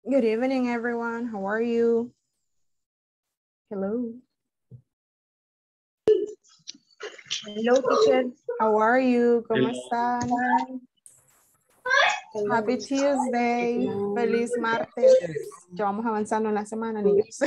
Good evening, everyone. How are you? Hello. Hello, teacher. How are you? ¿Cómo están? Hello. Happy Tuesday. Feliz martes. Ya vamos avanzando en la semana, niños.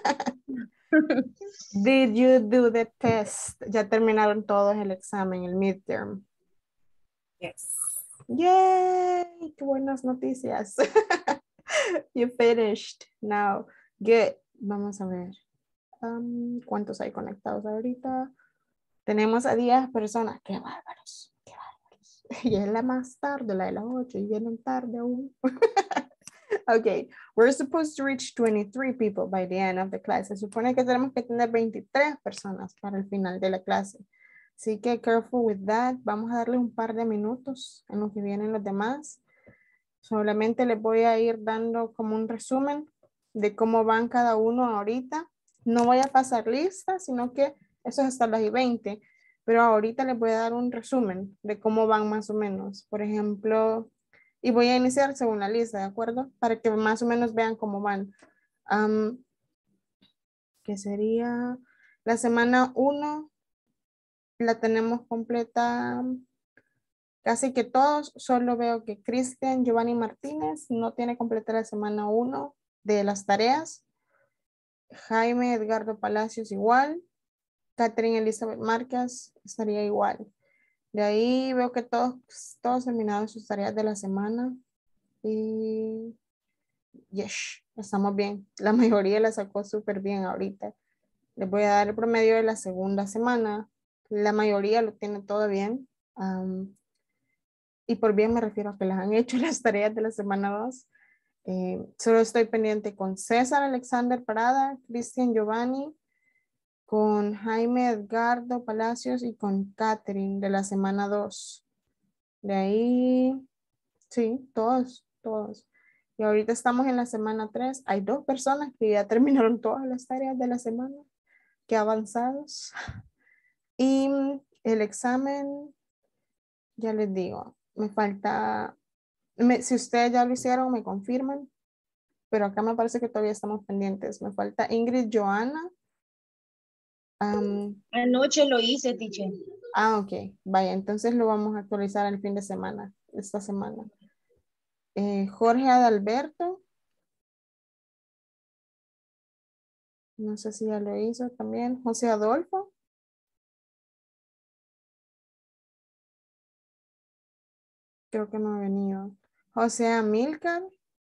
Did you do the test? Ya terminaron todos el examen, el midterm. Yes. Yay, qué buenas noticias. You finished. Now, good. Vamos a ver. ¿Cuántos hay conectados ahorita? Tenemos a 10 personas. Qué bárbaros. Qué bárbaros. Y es la más tarde, la de las 8, y vienen tarde aún. Okay, we're supposed to reach 23 people by the end of the class. Se supone que tenemos que tener 23 personas para el final de la clase. Así que careful with that. Vamos a darle un par de minutos en lo que vienen los demás. Solamente les voy a ir dando como un resumen de cómo van cada uno ahorita. No voy a pasar lista, sino que eso es hasta las 20. Pero ahorita les voy a dar un resumen de cómo van más o menos. Por ejemplo, y voy a iniciar según la lista, ¿de acuerdo? Para que más o menos vean cómo van. Que sería la semana 1, la tenemos completa casi que todos. Solo veo que Cristian Giovanni Martínez no tiene completa la semana 1 de las tareas. Jaime Edgardo Palacios igual. Catherine Elizabeth Márquez estaría igual. De ahí veo que todos terminaron sus tareas de la semana. Y yes, estamos bien. La mayoría la sacó súper bien ahorita. Les voy a dar el promedio de la segunda semana. La mayoría lo tiene todo bien. Y por bien me refiero a que las han hecho las tareas de la semana 2. Solo estoy pendiente con César Alexander Parada, Cristian Giovanni, con Jaime Edgardo Palacios y con Catherine de la semana 2. De ahí, sí, todos. Y ahorita estamos en la semana 3. Hay 2 personas que ya terminaron todas las tareas de la semana. Qué avanzados. Y el examen, ya les digo, me falta, si ustedes ya lo hicieron, me confirman, pero acá me parece que todavía estamos pendientes. Me falta Ingrid Joana. Anoche lo hice, teacher. Ok, vaya, entonces lo vamos a actualizar el fin de semana, esta semana. Jorge Adalberto. No sé si ya lo hizo también. José Adolfo. Creo que no ha venido. José Amílcar.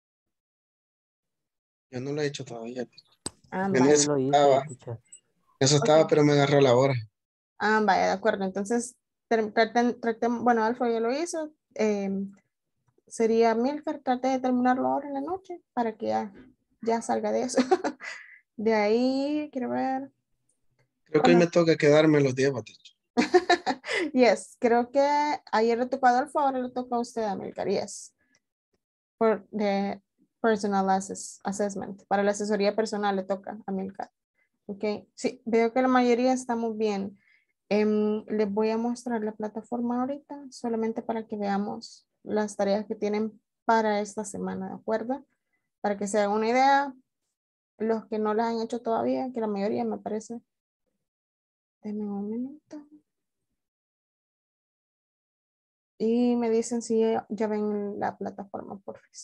Yo no lo he hecho todavía. En Vaya. eso Lo hice, estaba, teacher. Okay. pero me agarró la hora. Vaya, de acuerdo. Entonces, bueno, Alfa ya lo hizo. Sería Milfer, trate de terminarlo ahora en la noche para que ya salga de eso. De ahí, quiero ver. Creo que hoy me toca quedarme los 10 batidos. Yes, creo que ayer le tocó a Adolfo, ahora le toca a usted, Amilcar. Yes. Por de personal assessment. Para la asesoría personal le toca a Amilcar. Ok. Sí, veo que la mayoría estamos bien. Les voy a mostrar la plataforma ahorita, solamente para que veamos las tareas que tienen para esta semana, ¿de acuerdo? Para que se hagan una idea, los que no las han hecho todavía, que la mayoría me parece. Denme un minuto. Y me dicen si ya ven la plataforma, por favor.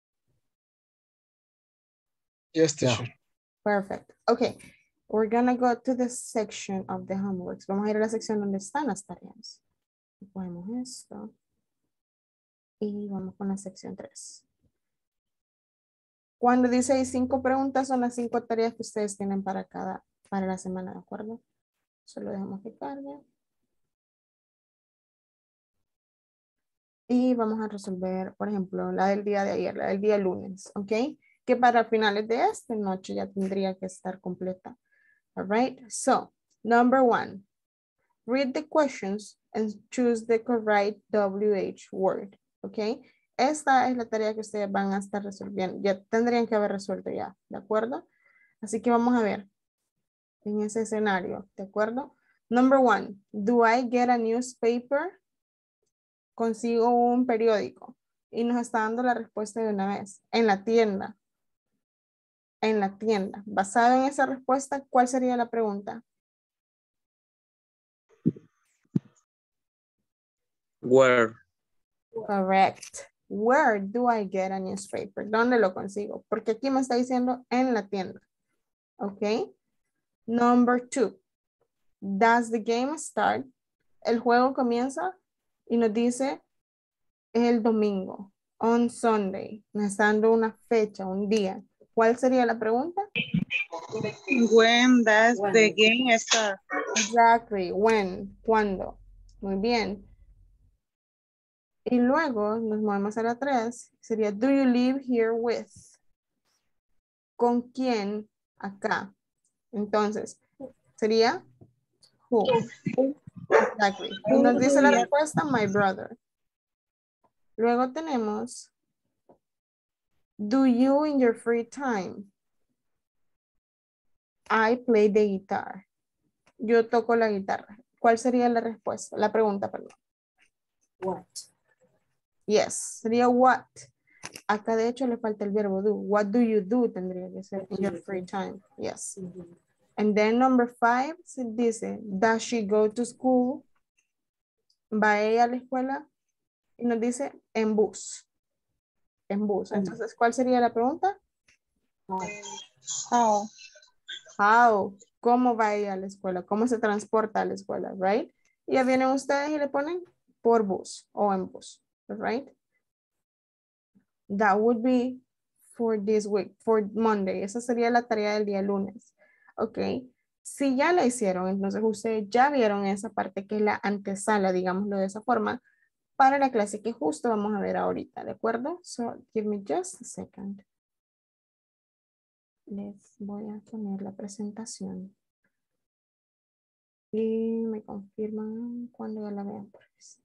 Yes, teacher. Perfect. Okay. We're gonna go to the section of the homeworks. Vamos a ir a la sección donde están las tareas. Ponemos esto. Y vamos con la sección 3. Cuando dice hay 5 preguntas, son las 5 tareas que ustedes tienen para la semana, ¿de acuerdo? Solo dejamos que cargue. Y vamos a resolver, por ejemplo, la del día de ayer, la del día lunes, ¿ok? Que para finales de esta noche ya tendría que estar completa. All right, so, number 1. Read the questions and choose the correct WH word, ¿ok? Esta es la tarea que ustedes van a estar resolviendo. Ya tendrían que haber resuelto ya, ¿de acuerdo? Así que vamos a ver en ese escenario, ¿de acuerdo? Number 1, do I get a newspaper? Consigo un periódico y nos está dando la respuesta de una vez en la tienda. en la tienda. Basado en esa respuesta, ¿cuál sería la pregunta? Where? Correct. Where do I get a newspaper? ¿Dónde lo consigo? Porque aquí me está diciendo en la tienda. Ok. Number 2. Does the game start? El juego comienza y nos dice el domingo. On Sunday. Me está dando una fecha, un día. ¿Cuál sería la pregunta? When does the game start? Exactly. When. ¿Cuándo? Muy bien. Y luego nos movemos a la 3. Sería, do you live here with? ¿Con quién acá? Entonces, sería who. Exactly. Y nos dice la respuesta, my brother. Luego tenemos, do you in your free time? I play the guitar. Yo toco la guitarra. ¿Cuál sería la respuesta? La pregunta, perdón. What? Yes, sería what. Acá de hecho le falta el verbo do. What do you do? Tendría que ser in your free time. Yes. And then number 5 se dice, does she go to school? ¿Va ella a la escuela? Y nos dice en bus. En bus. Entonces, ¿cuál sería la pregunta? How? How. ¿Cómo va ella a la escuela? ¿Cómo se transporta a la escuela? Right? Y ya vienen ustedes y le ponen por bus o en bus. Right? That would be for this week, for Monday. Esa sería la tarea del día lunes. Ok. Si ya la hicieron, entonces ustedes ya vieron esa parte que es la antesala, digámoslo de esa forma, para la clase que justo vamos a ver ahorita, ¿de acuerdo? So, give me just a second. Les voy a poner la presentación. Y me confirman cuando ya la vean. Pues.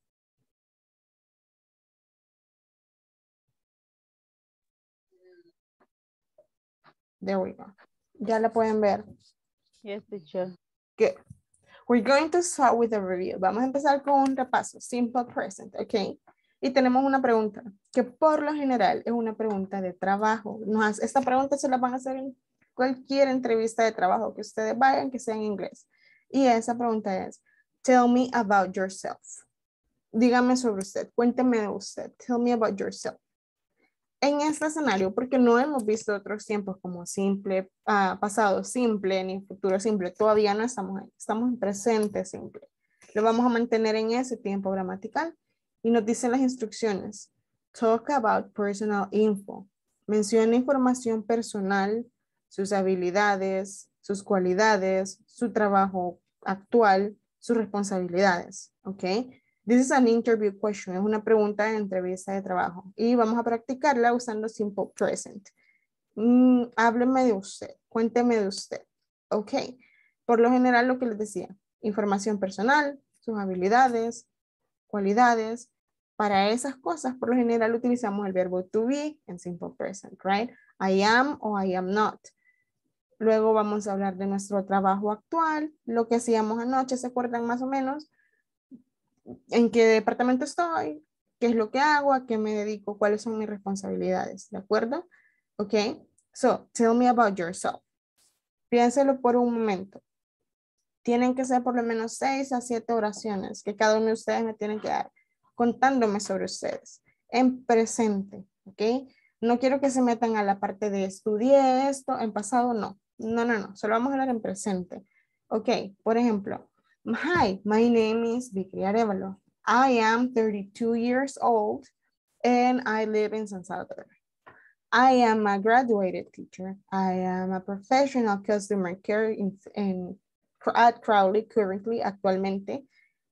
There we go. Ya la pueden ver. Yes, teacher. Good. We're going to start with a review. Vamos a empezar con un repaso. Simple present, ¿ok? Y tenemos una pregunta que por lo general es una pregunta de trabajo. Esta pregunta se la van a hacer en cualquier entrevista de trabajo que ustedes vayan, que sea en inglés. Y esa pregunta es, tell me about yourself. Dígame sobre usted, cuénteme de usted. Tell me about yourself. En este escenario, porque no hemos visto otros tiempos como simple, pasado simple, ni futuro simple, todavía no estamos ahí, estamos en presente simple. Lo vamos a mantener en ese tiempo gramatical y nos dicen las instrucciones. Talk about personal info. Menciona información personal, sus habilidades, sus cualidades, su trabajo actual, sus responsabilidades, ¿ok? This is an interview question, es una pregunta de entrevista de trabajo y vamos a practicarla usando simple present. Hábleme de usted, cuénteme de usted. Ok, por lo general lo que les decía, información personal, sus habilidades, cualidades. Para esas cosas, por lo general utilizamos el verbo to be en simple present, right? I am o I am not. Luego vamos a hablar de nuestro trabajo actual, lo que hacíamos anoche, ¿se acuerdan más o menos? ¿En qué departamento estoy? ¿Qué es lo que hago? ¿A qué me dedico? ¿Cuáles son mis responsabilidades? ¿De acuerdo? Ok. So, tell me about yourself. Piénselo por un momento. Tienen que ser por lo menos 6 a 7 oraciones que cada uno de ustedes me tienen que dar contándome sobre ustedes en presente. Ok. No quiero que se metan a la parte de estudié esto, en pasado no. No. Solo vamos a hablar en presente. Ok. Por ejemplo. Hi, my name is Vicky Arevalo. I am 32 years old and I live in San Salvador. I am a graduated teacher. I am a professional customer care at Crowley currently, actualmente.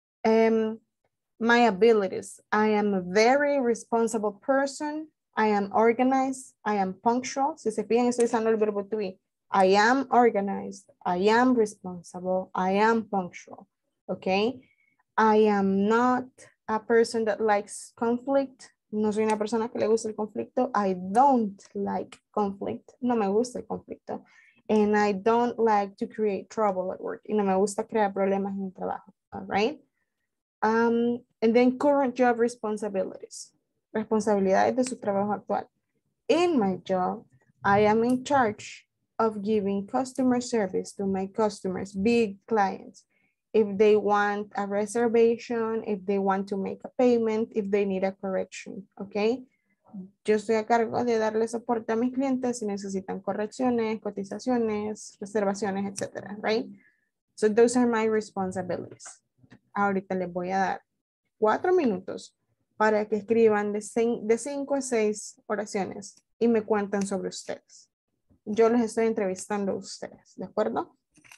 My abilities. I am a very responsible person. I am organized. I am punctual. Si se fijan, estoy usando el verbo to be. I am organized, I am responsible, I am punctual, okay? I am not a person that likes conflict. No soy una persona que le gusta el conflicto. I don't like conflict. No me gusta el conflicto. And I don't like to create trouble at work. Y no me gusta crear problemas en el trabajo, all right? And then current job responsibilities. Responsabilidades de su trabajo actual. In my job, I am in charge of giving customer service to my customers, big clients. If they want a reservation, if they want to make a payment, if they need a correction, okay? Yo estoy a cargo de darle soporte a mis clientes si necesitan correcciones, cotizaciones, reservaciones, etcétera, right? So those are my responsibilities. Ahorita les voy a dar 4 minutos para que escriban de 5 a 6 oraciones y me cuentan sobre ustedes. Yo les estoy entrevistando a ustedes, ¿de acuerdo?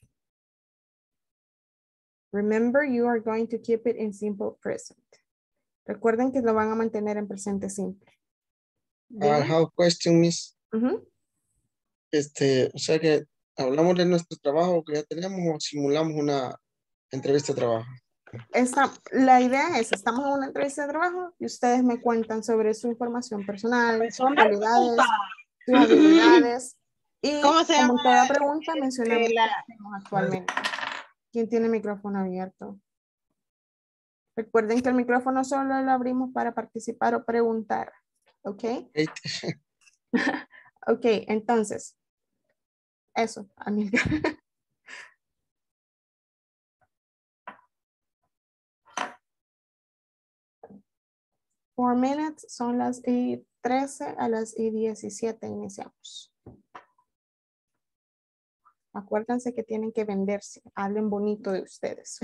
Remember, you are going to keep it in simple present. Recuerden que lo van a mantener en presente simple. I have question, Miss. O sea que hablamos de nuestro trabajo que ya tenemos o simulamos una entrevista de trabajo. La idea es, estamos en una entrevista de trabajo y ustedes me cuentan sobre su información personal, sus cualidades, sus habilidades y ¿Cómo se llama? como toda pregunta mencionamos la- qué hacemos actualmente. ¿Quién tiene micrófono abierto? Recuerden que el micrófono solo lo abrimos para participar o preguntar. ¿Ok? Ok, entonces, eso, amiga. 4 minutes, son las y 13 a las y 17 iniciamos. Acuérdense que tienen que venderse, hablen bonito de ustedes.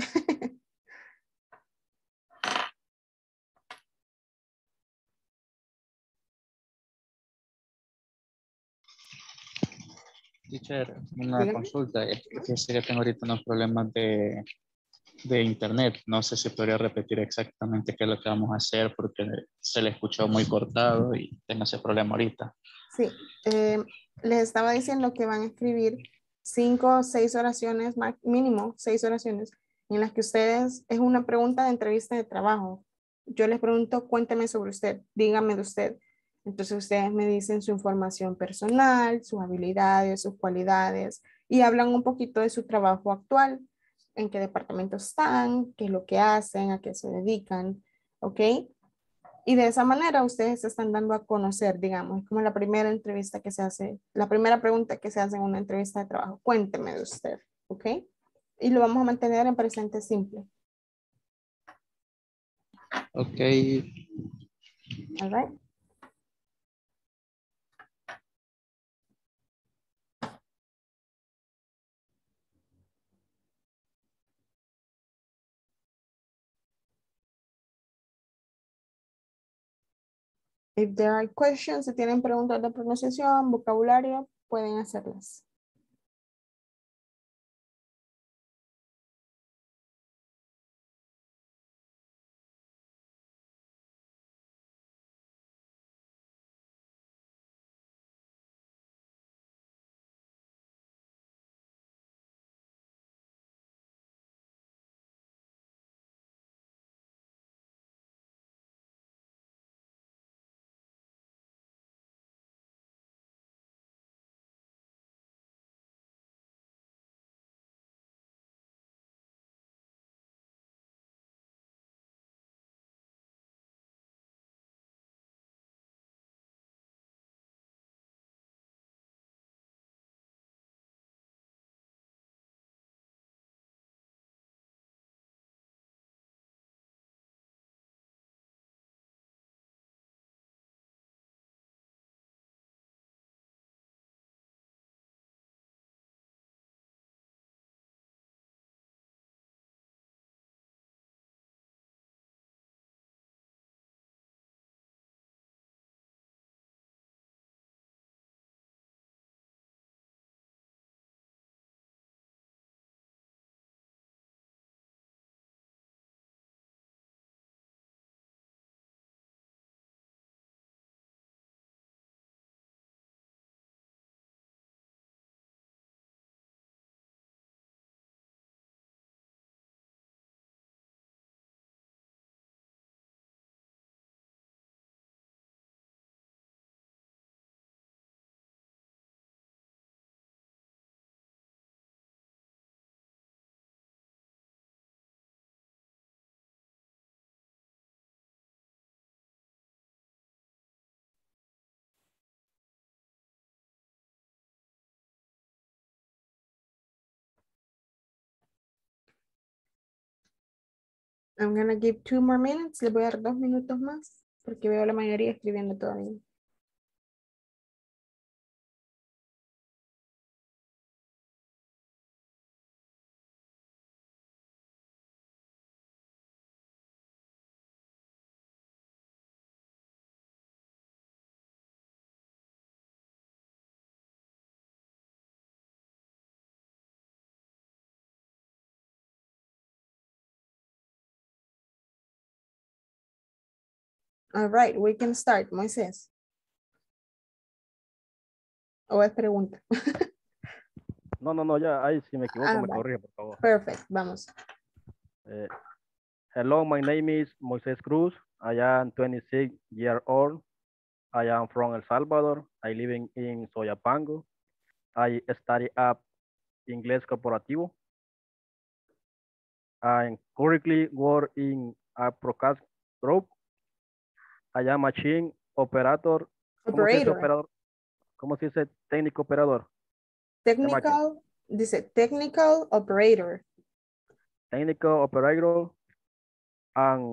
Teacher, una Dígame. consulta. Es que fíjese que tengo ahorita unos problemas de internet. No sé si podría repetir exactamente qué es lo que vamos a hacer porque se le escuchó muy cortado y tengo ese problema ahorita. Sí, les estaba diciendo que van a escribir 5 o 6 oraciones, mínimo 6 oraciones, en las que ustedes, es una pregunta de entrevista de trabajo. Yo les pregunto, cuénteme sobre usted, dígame de usted. Entonces ustedes me dicen su información personal, sus habilidades, sus cualidades y hablan un poquito de su trabajo actual, en qué departamento están, qué es lo que hacen, a qué se dedican, ¿ok? Y de esa manera ustedes se están dando a conocer, digamos, es como la primera entrevista que se hace, la primera pregunta que se hace en una entrevista de trabajo. Cuénteme de usted, ¿ok? Y lo vamos a mantener en presente simple. Ok. All right. If there are questions, si tienen preguntas de pronunciación, vocabulario, pueden hacerlas. I'm gonna give 2 more minutes. Le voy a dar 2 minutos más porque veo la mayoría escribiendo todavía. All right, we can start, Moisés. ¿O es pregunta? No, ya, ahí si me equivoco me vale. corrige, por favor. Perfect, vamos. Hello, my name is Moises Cruz. I am 26 years old. I am from El Salvador. I live in Soyapango. I study at Inglés Corporativo. I currently work in a broadcast group. I am machine operator. ¿Cómo se dice Operator. operador? ¿Cómo se dice técnico operador? Technical, dice technical operator. Technical operator. And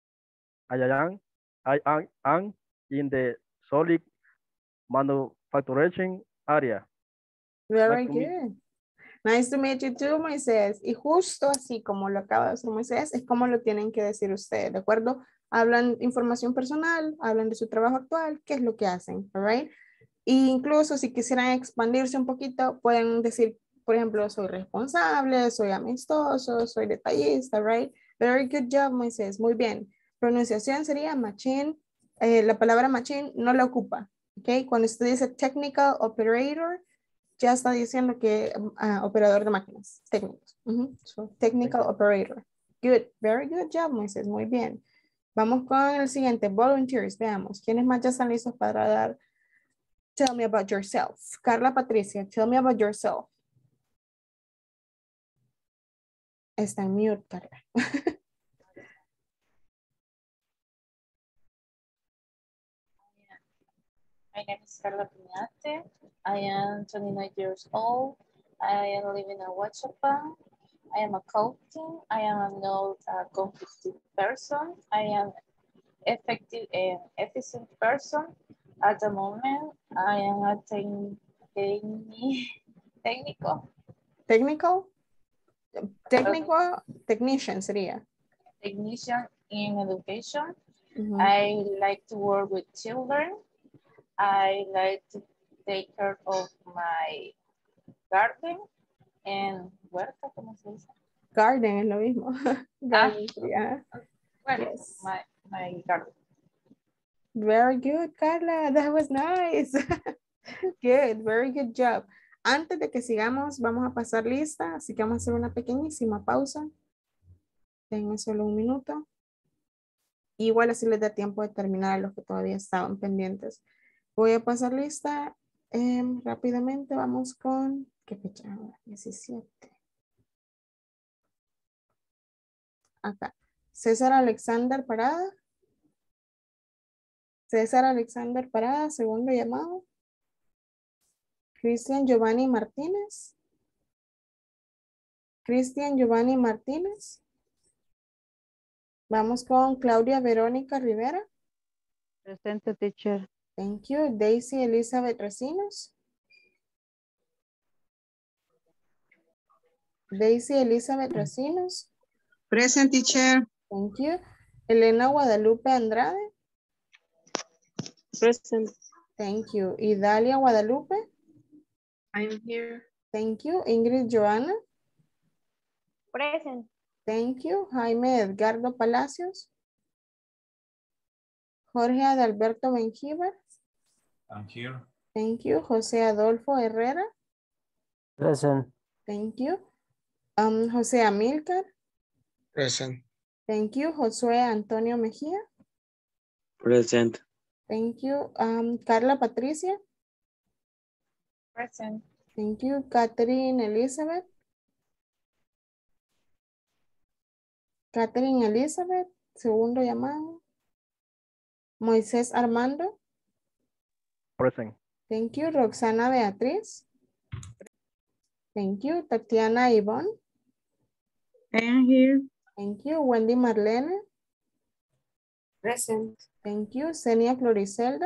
I am in the solid manufacturing area. Very Nice to meet good. Nice to meet you too, Moisés. Y justo así como lo acaba de hacer Moisés, es como lo tienen que decir ustedes, ¿de acuerdo? Hablan información personal, hablan de su trabajo actual, qué es lo que hacen, all right? Y incluso si quisieran expandirse un poquito, pueden decir, por ejemplo, soy responsable, soy amistoso, soy detallista, right? Very good job, Moisés. Muy bien. Pronunciación sería machine. La palabra machine no la ocupa, ¿ok? Cuando usted dice technical operator, ya está diciendo que operador de máquinas técnicos. So, technical operator. Good. Very good job, Moisés. Muy bien. Vamos con el siguiente. Volunteers. Veamos. ¿Quiénes más ya están listos para dar? Tell me about yourself. Carla Patricia, tell me about yourself. Está en mute, Carla. My name is Carla Piñate. I am 29 years old. I am living in Huachapan. I am a coaching. I am a not competitive person. I am effective and efficient person. At the moment, I am a Technician sería. technician in education. I like to work with children. I like to take care of my garden and huerta, ¿cómo se dice? Garden es lo mismo. Garden sería. Well, Yes. my garden. Very good, Carla. That was nice. Good, very good job. Antes de que sigamos, vamos a pasar lista, así que vamos a hacer una pequeñísima pausa. Tengan solo un minuto. Igual así les da tiempo de terminar a los que todavía estaban pendientes. Voy a pasar lista rápidamente. Vamos con, ¿qué fecha ahora? 17. Acá. César Alexander Parada. César Alexander Parada, segundo llamado. Cristian Giovanni Martínez. Cristian Giovanni Martínez. Vamos con Claudia Verónica Rivera. Presente, teacher. Thank you. Daisy Elizabeth Recinos. Daisy Elizabeth Recinos. Present, teacher. Thank you. Elena Guadalupe Andrade. Present. Thank you. Idalia Guadalupe. I'm here. Thank you. Ingrid Joana. Present. Thank you. Jaime Edgardo Palacios. Jorge Adalberto Benjíbar. I'm here. Thank you. José Adolfo Herrera. Present. Thank you. José Amílcar. Present. Thank you. Josué Antonio Mejía. Present. Thank you. Carla Patricia. Present. Thank you. Catherine Elizabeth. Catherine Elizabeth, segundo llamado. Moisés Armando. Present. Thank you. Roxana Beatriz. Thank you. Tatiana Ivonne. I am here. Thank you. Wendy Marlene. Present. Thank you. Senia Floricelda.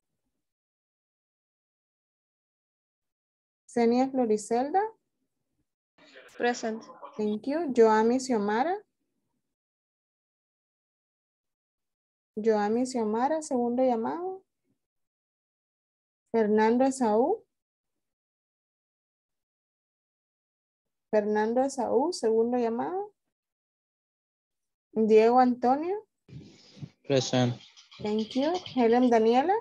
Senia Floricelda. Present. Thank you. Joami Xiomara. Joami Xiomara, segundo llamado. Fernando Esaú. Fernando Esaú, segundo llamado. Diego Antonio. Present. Thank you. Helen Daniela.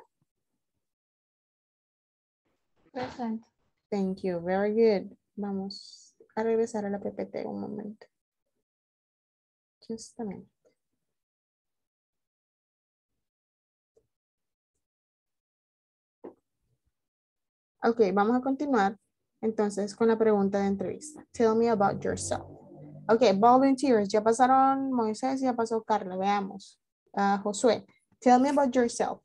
Present. Thank you. Very good. Vamos a regresar a la PPT un momento. Just a minute. Ok, vamos a continuar entonces con la pregunta de entrevista. Tell me about yourself. Ok, volunteers. Ya pasaron Moisés, ya pasó Carla. Veamos. Josué, tell me about yourself.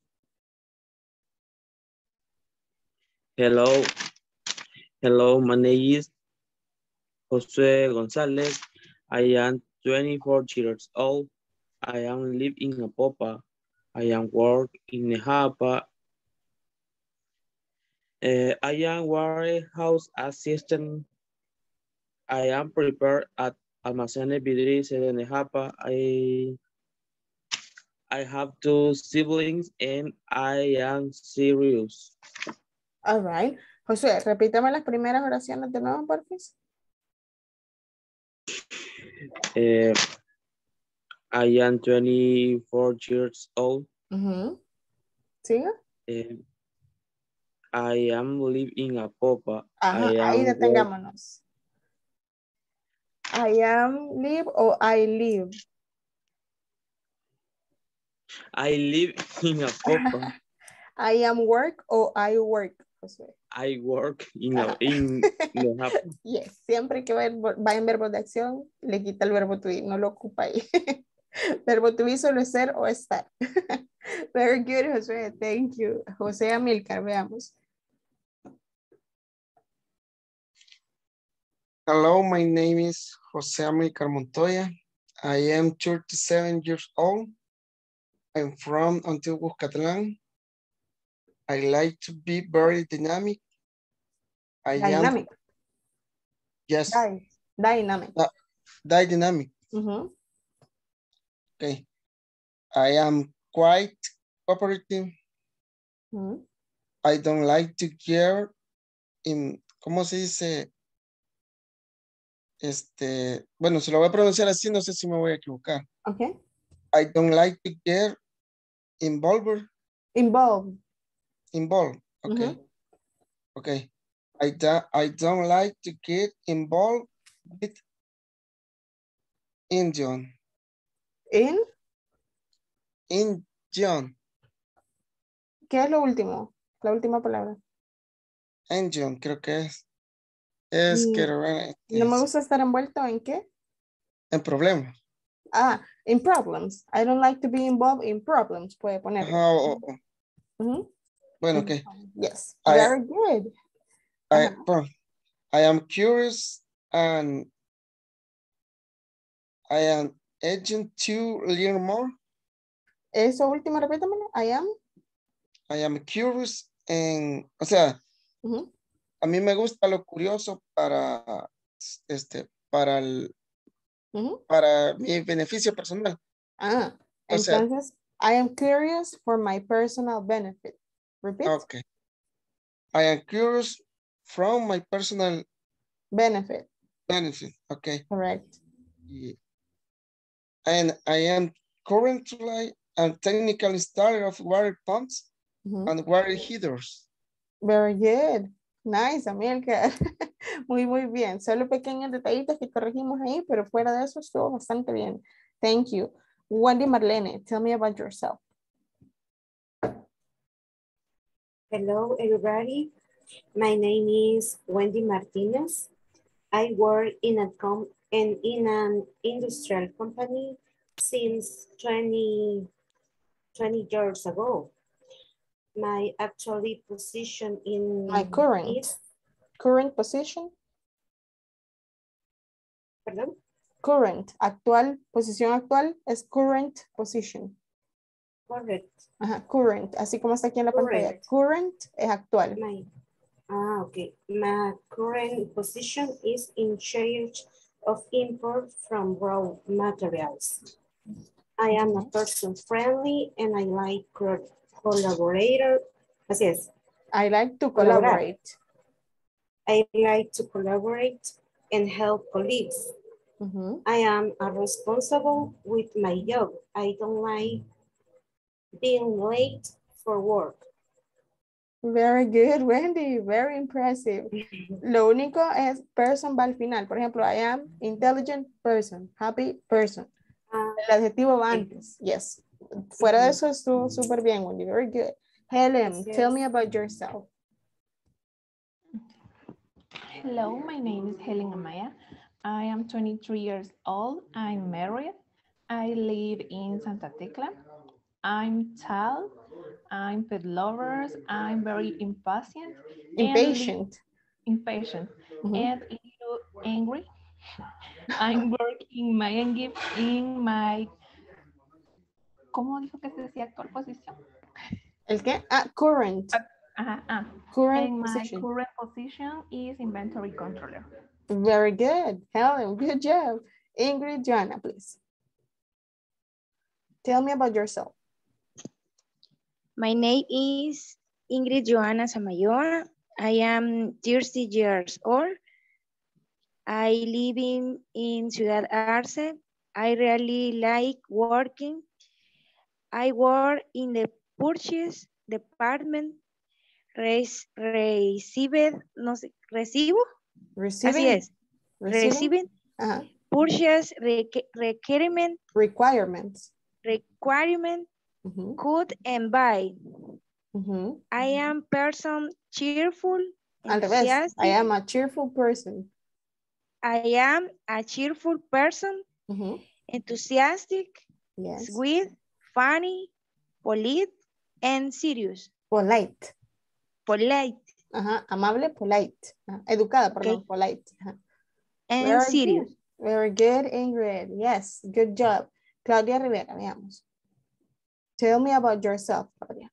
Hello. Hello, my name is Jose Gonzalez. I am 24 years old. I am live in Apopa. I am work in Japa. I am warehouse assistant. I am prepared at Almacenes Vidrices de Japa. I have 2 siblings and I am serious. All right. Josué, repítame las primeras oraciones de nuevo, por favor. I am 24 years old. ¿Siga? I am live in Apopa. Ajá, I ahí am detengámonos. I am live o I live. I live in Apopa. I am work o I work. Josué. I work in Ajá. Japa. Yes, siempre que va en verbos de acción, le quita el verbo to be, no lo ocupa ahí. Verbo to be solo es ser o estar. Very good, Josué. Thank you. José Amilcar, veamos. Hello, my name is Jose Amilcar Montoya. I am 37 years old. I'm from Antiguo Catlan. I like to be very dynamic. Dynamic. Yes. Dynamic. Dynamic. Okay. I am quite cooperative. I don't like to get in, ¿cómo se dice? Bueno, si lo voy a pronunciar así, no sé si me voy a equivocar. Okay. I don't like to get involved. Involved. Okay. Okay. I don't like to get involved with Indian. Indian. ¿Qué es lo último? La última palabra. Indian, creo que es. No me gusta estar envuelto en qué? En problemas. In problems. I don't like to be involved in problems. Puede poner. Bueno, ok. Yes. Very good. I am curious and I am eager to learn more. Eso último, repítamelo. I am curious and, o sea, a mí me gusta lo curioso para mi beneficio personal. Entonces, I am curious for my personal benefit. Repeat. Okay. I am curious from my personal benefit. Okay. Correct. Yeah. And I am currently a technical installer of water pumps and water heaters. Very good. Nice, Amilcar. Muy, muy bien. Solo pequeños detallitos que corregimos ahí, pero fuera de eso estuvo bastante bien. Thank you. Wendy Marlene, tell me about yourself. Hello, everybody. My name is Wendy Martinez. I work in an industrial company since 20 years ago. My actually position in my current position. Pardon? Current, actual, posición actual es current position. Correct. Ajá, current, así como está aquí en la pantalla. Correct. Current es actual. Okay. My current position is in charge of import from raw materials. I am a person friendly and I like collaborator. Así es. I like to Colaborar. collaborate. I like to collaborate and help colleagues. I am responsible with my job. I don't like being late for work. Very good, Wendy. Very impressive. Lo único es person va al final. Por ejemplo, I am intelligent person, happy person. El adjetivo va antes. Yes. Fuera de eso estuvo súper bien, Wendy. Very good. Helen, tell me about yourself. Hello, my name is Helen Amaya. I am 23 years old. I'm married. I live in Santa Tecla. I'm tall. I'm pet lovers. I'm very impatient. Impatient. Impatient. And a little angry. I'm working in my ¿cómo dijo que se decía actual posición? ¿El qué? Current. Current And my position. current position is inventory controller. Very good. Helen, good job. Ingrid, Joanna, please. Tell me about yourself. My name is Ingrid Joanna Samayoa. I am 30 years old. I live in Ciudad Arce. I really like working. I work in the purchase department. No sé, recibo. Receiving. Así es. Reciben. Purchase requirement. Requirements. Could and buy. I am person cheerful. Al revés. I am a cheerful person. I am a cheerful person. Enthusiastic. Yes. Sweet. Funny. Polite. And serious. Polite. Polite. Amable, polite. Educada, perdón, polite. And very serious. Good. Very good, Ingrid. Yes, good job. Claudia Rivera, veamos. Tell me about yourself, Claudia.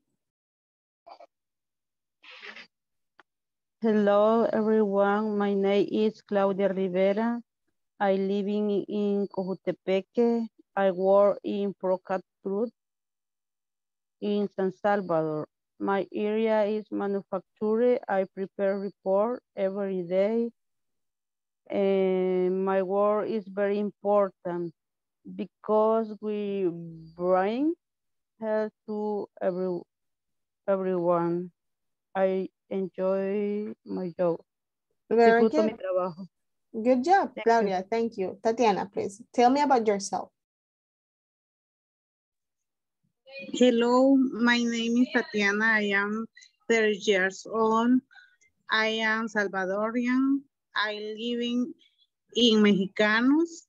Hello, everyone. My name is Claudia Rivera. I live in Cojutepeque. I work in Procat Fruit in San Salvador. My area is manufacturing. I prepare report every day. And my work is very important because we bring health to everyone. I enjoy my job. Very Disfruto good. mi trabajo. Good job, Claudia. Thank you. Tatiana, please. Tell me about yourself. Hello, my name is Tatiana. I am 30 years old. I am Salvadorian. I live in Mexicanos.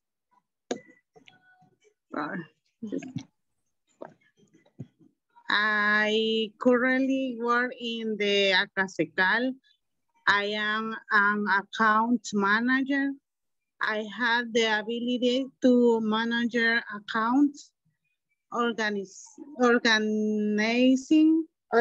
I currently work in the Acasecal. I am an account manager. I have the ability to manage accounts, organizing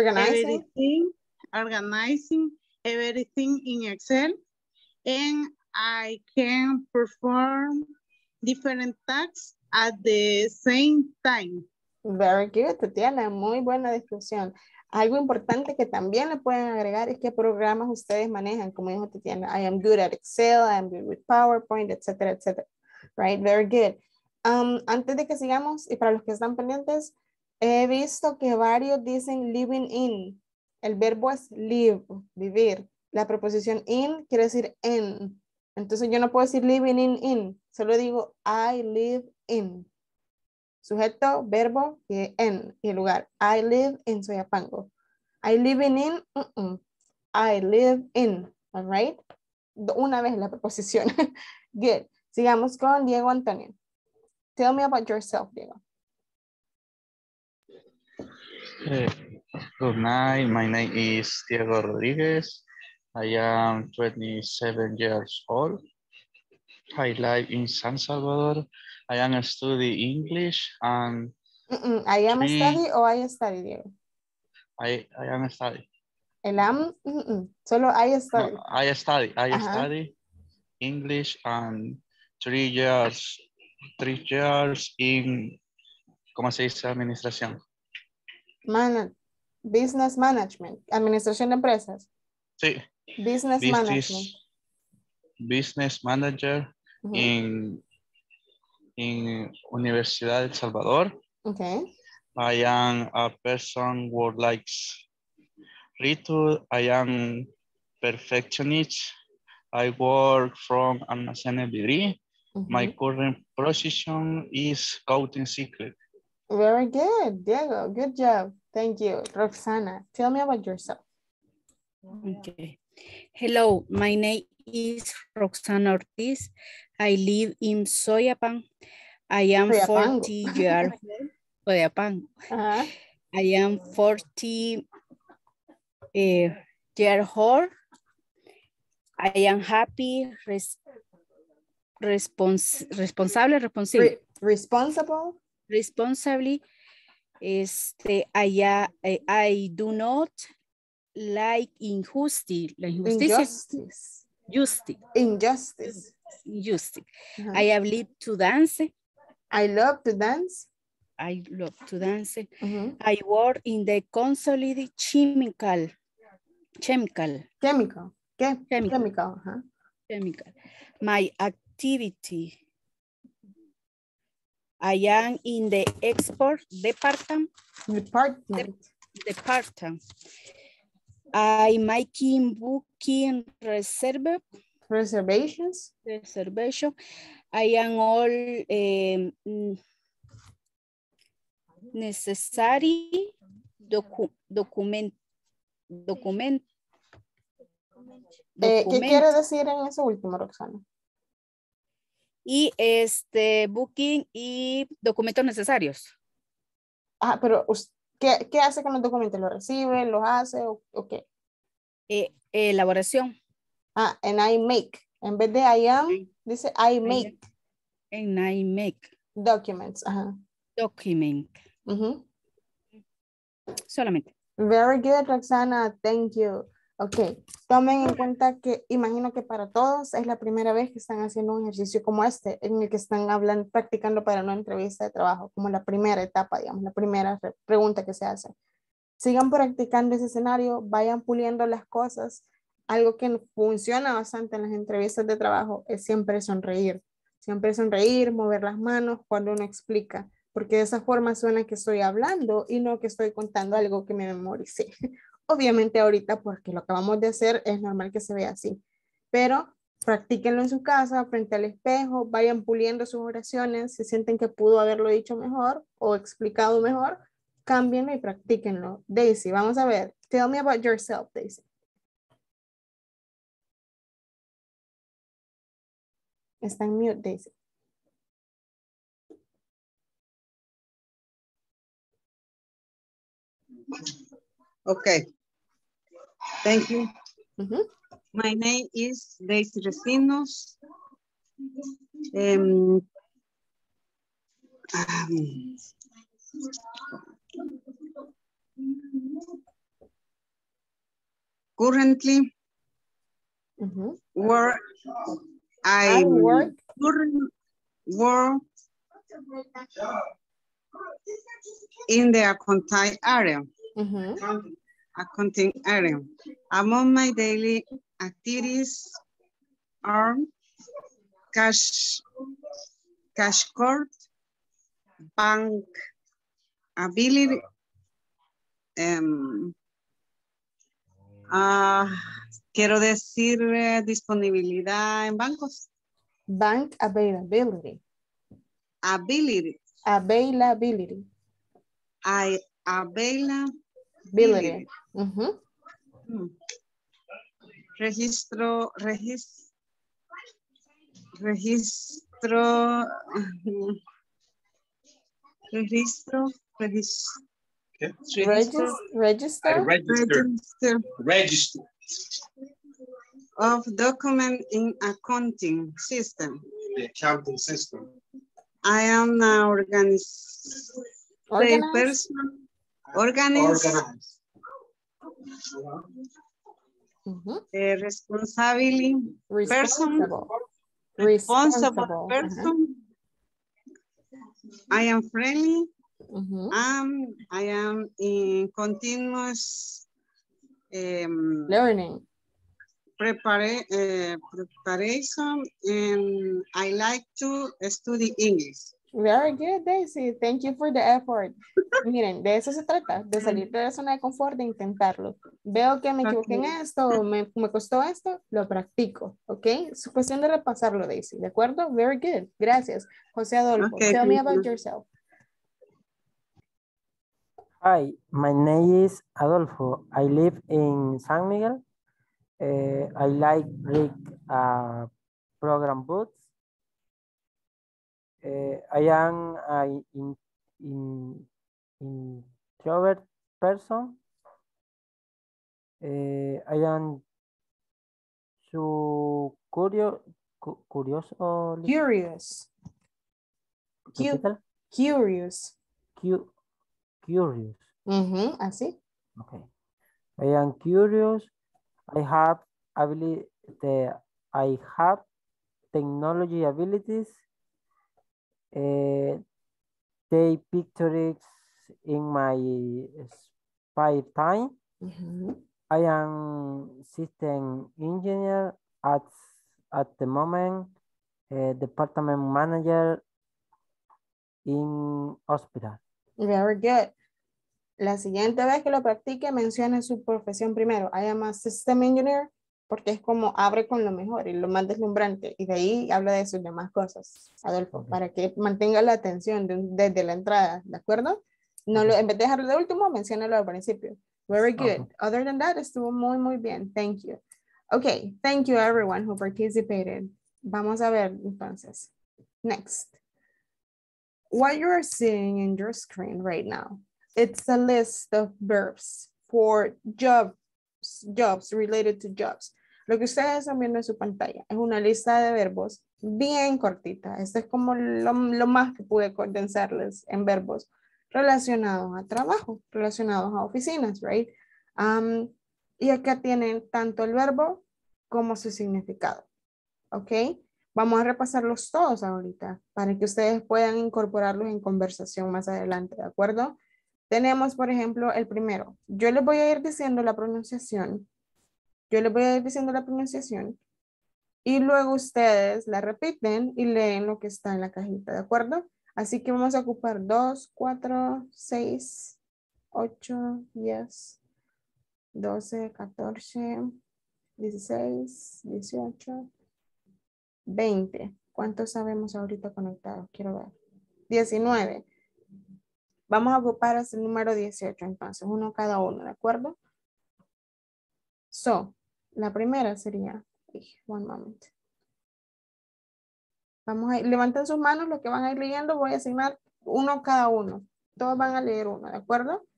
everything in Excel, and I can perform different tasks at the same time. Very good, Tatiana, muy buena descripción. Algo importante que también le pueden agregar es qué programas ustedes manejan, como dijo Tatiana. I am good at Excel, I am good with PowerPoint, etcétera, etcétera. Right, very good. Antes de que sigamos, y para los que están pendientes, he visto que varios dicen living in. El verbo es live, vivir. La preposición in quiere decir en. Entonces yo no puedo decir living in. Solo digo I live in. Sujeto, verbo y en y el lugar. I live in Soyapango. I live in. I live in. All right. Una vez la preposición. Good. Sigamos con Diego Antonio. Tell me about yourself, Diego. Good night. My name is Diego Rodriguez. I am 27 years old. I live in San Salvador. I am studying English and I am a study o I study, Diego. I am study. El am, solo I study. No, I study English and 3 years in, ¿cómo se dice? Administración. Business management, administración de empresas. Sí. Business management. Business manager in Universidad de El Salvador. Okay. I am a person who likes ritual. I am perfectionist. I work from Almacén degree. My current position is coaching secret. Very good, Diego. Good job. Thank you. Roxana, tell me about yourself. Okay. Hello, my name is Roxana Ortiz. I live in Soyapan. I am 40 years old. Soyapan. I am 40 years old. I am happy, responsibly. I do not like injustice. Injustice. I have lived to dance. I love to dance. I work in the consolidated chemical. My activity. I am in the export department. I making booking reservations. I am all necessary document. ¿Qué quiere decir en eso último, Roxana? Y booking y documentos necesarios. Pero ¿qué hace con los documentos? ¿Los recibe, los hace o qué? Elaboración. And I make. En vez de I am, dice I make. And I make. Documents. Document. Solamente. Very good, Roxana. Thank you. Ok, tomen en cuenta que imagino que para todos es la primera vez que están haciendo un ejercicio como este, en el que están practicando para una entrevista de trabajo, como la primera etapa, digamos, la primera pregunta que se hace. Sigan practicando ese escenario, vayan puliendo las cosas. Algo que funciona bastante en las entrevistas de trabajo es siempre sonreír, mover las manos cuando uno explica, porque de esa forma suena que estoy hablando y no que estoy contando algo que me memoricé. Obviamente ahorita, porque lo acabamos de hacer, es normal que se vea así, pero practíquenlo en su casa, frente al espejo, vayan puliendo sus oraciones, si sienten que pudo haberlo dicho mejor o explicado mejor, cámbienlo y practíquenlo. Daisy, vamos a ver. Tell me about yourself, Daisy. Está en mute, Daisy. Okay. Thank you. My name is Daisy Recinos. Currently, where I work in the accounting area. Accounting area. Among my daily activities are cash court, bank ability, quiero decir disponibilidad en bancos. Bank availability. Availability. Registro of document in accounting system. the accounting system? I am an organized person. Organized. Responsible person. Responsible person. I am friendly. I am in continuous learning. Preparation, and I like to study English. Very good, Daisy. Thank you for the effort. Miren, de eso se trata, de salir de la zona de confort, de intentarlo. Veo que me equivoqué en esto, me costó esto, lo practico, ¿ok? Es cuestión de repasarlo, Daisy, ¿de acuerdo? Very good, gracias. José Adolfo, tell me about yourself. Hi, my name is Adolfo. I live in San Miguel. I like read program books. I am an introvert person. I am so curious. Curious. Curious. Así. Okay. I am curious. I have technology abilities. Take pictures in my spare time. I am system engineer at the moment, department manager in hospital. Very good. La siguiente vez que lo practique, mencione su profesión primero. I am a system engineer, porque es como abre con lo mejor y lo más deslumbrante. Y de ahí habla de sus demás cosas, Adolfo, para que mantenga la atención desde la entrada, ¿de acuerdo? No lo, en vez de dejarlo de último, menciónalo al principio. Very good. Other than that, estuvo muy, muy bien. Thank you. Okay, thank you everyone who participated. Vamos a ver entonces. Next. What you are seeing in your screen right now, it's a list of verbs for jobs related to jobs. Lo que ustedes están viendo en su pantalla es una lista de verbos bien cortita. Esto es como lo más que pude condensarles en verbos relacionados a trabajo, relacionados a oficinas, right? Y acá tienen tanto el verbo como su significado, ¿ok? Vamos a repasarlos todos ahorita para que ustedes puedan incorporarlos en conversación más adelante, ¿de acuerdo? Tenemos, por ejemplo, el primero. Yo les voy a ir diciendo la pronunciación. Y luego ustedes la repiten y leen lo que está en la cajita, ¿de acuerdo? Así que vamos a ocupar 2, 4, 6, 8, 10, 12, 14, 16, 18, 20. ¿Cuántos sabemos ahorita conectados? Quiero ver. 19. Vamos a ocupar ese número 18, entonces, uno cada uno, ¿de acuerdo? So, la primera sería, one moment. Vamos a ir, levanten sus manos, los que van a ir leyendo, voy a asignar uno cada uno. Todos van a leer uno, ¿de acuerdo?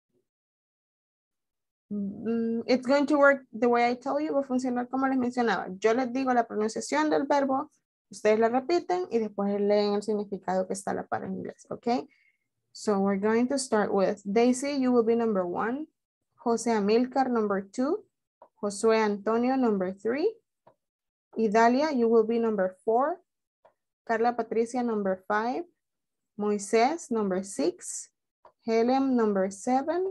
It's going to work the way I tell you, va a funcionar como les mencionaba. Yo les digo la pronunciación del verbo, ustedes la repiten y después leen el significado que está a la par en inglés, ¿ok? So we're going to start with Daisy, you will be number 1. Jose Amilcar, number 2. Josue Antonio, number 3. Idalia, you will be number 4. Carla Patricia, number 5. Moisés, number 6. Helen, number 7.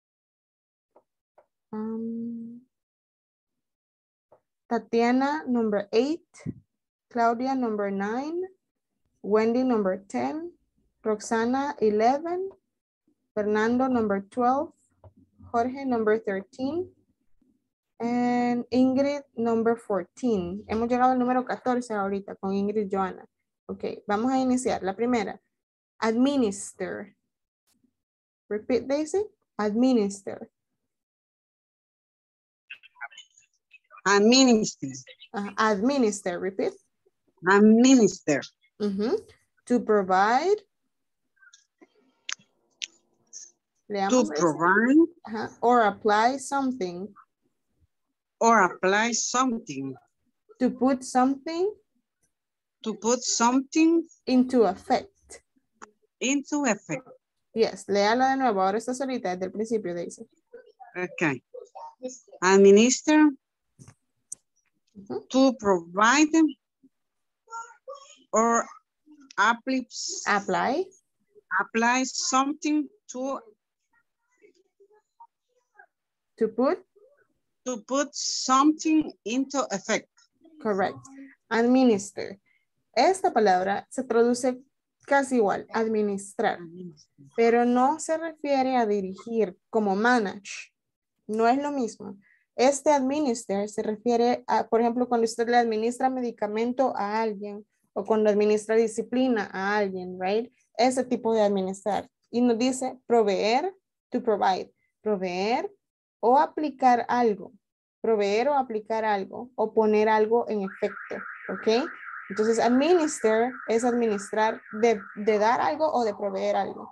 Tatiana, number 8. Claudia, number 9. Wendy, number 10. Roxana, 11. Fernando, number 12. Jorge, number 13. And Ingrid, number 14. Hemos llegado al número 14 ahorita con Ingrid Joana. Ok, vamos a iniciar. La primera, administer. Repeat, Daisy. Administer. Administer. Administer, repeat. Administer. To provide. To provide. Or apply something. Or apply something. To put something. To put something into effect. Into effect. Yes, léala de nuevo. Ahora está solita desde el principio, dice. Okay. Administer. To provide or apply something to put something into effect. Correct. Administer. Esta palabra se traduce casi igual, administrar, pero no se refiere a dirigir como manage. No es lo mismo. Este administer se refiere a, por ejemplo, cuando usted le administra medicamento a alguien o cuando administra disciplina a alguien, right? Ese tipo de administrar. Y nos dice proveer, to provide. Proveer o aplicar algo. Proveer o aplicar algo o poner algo en efecto, ¿ok? Entonces, administer es administrar, de dar algo o de proveer algo.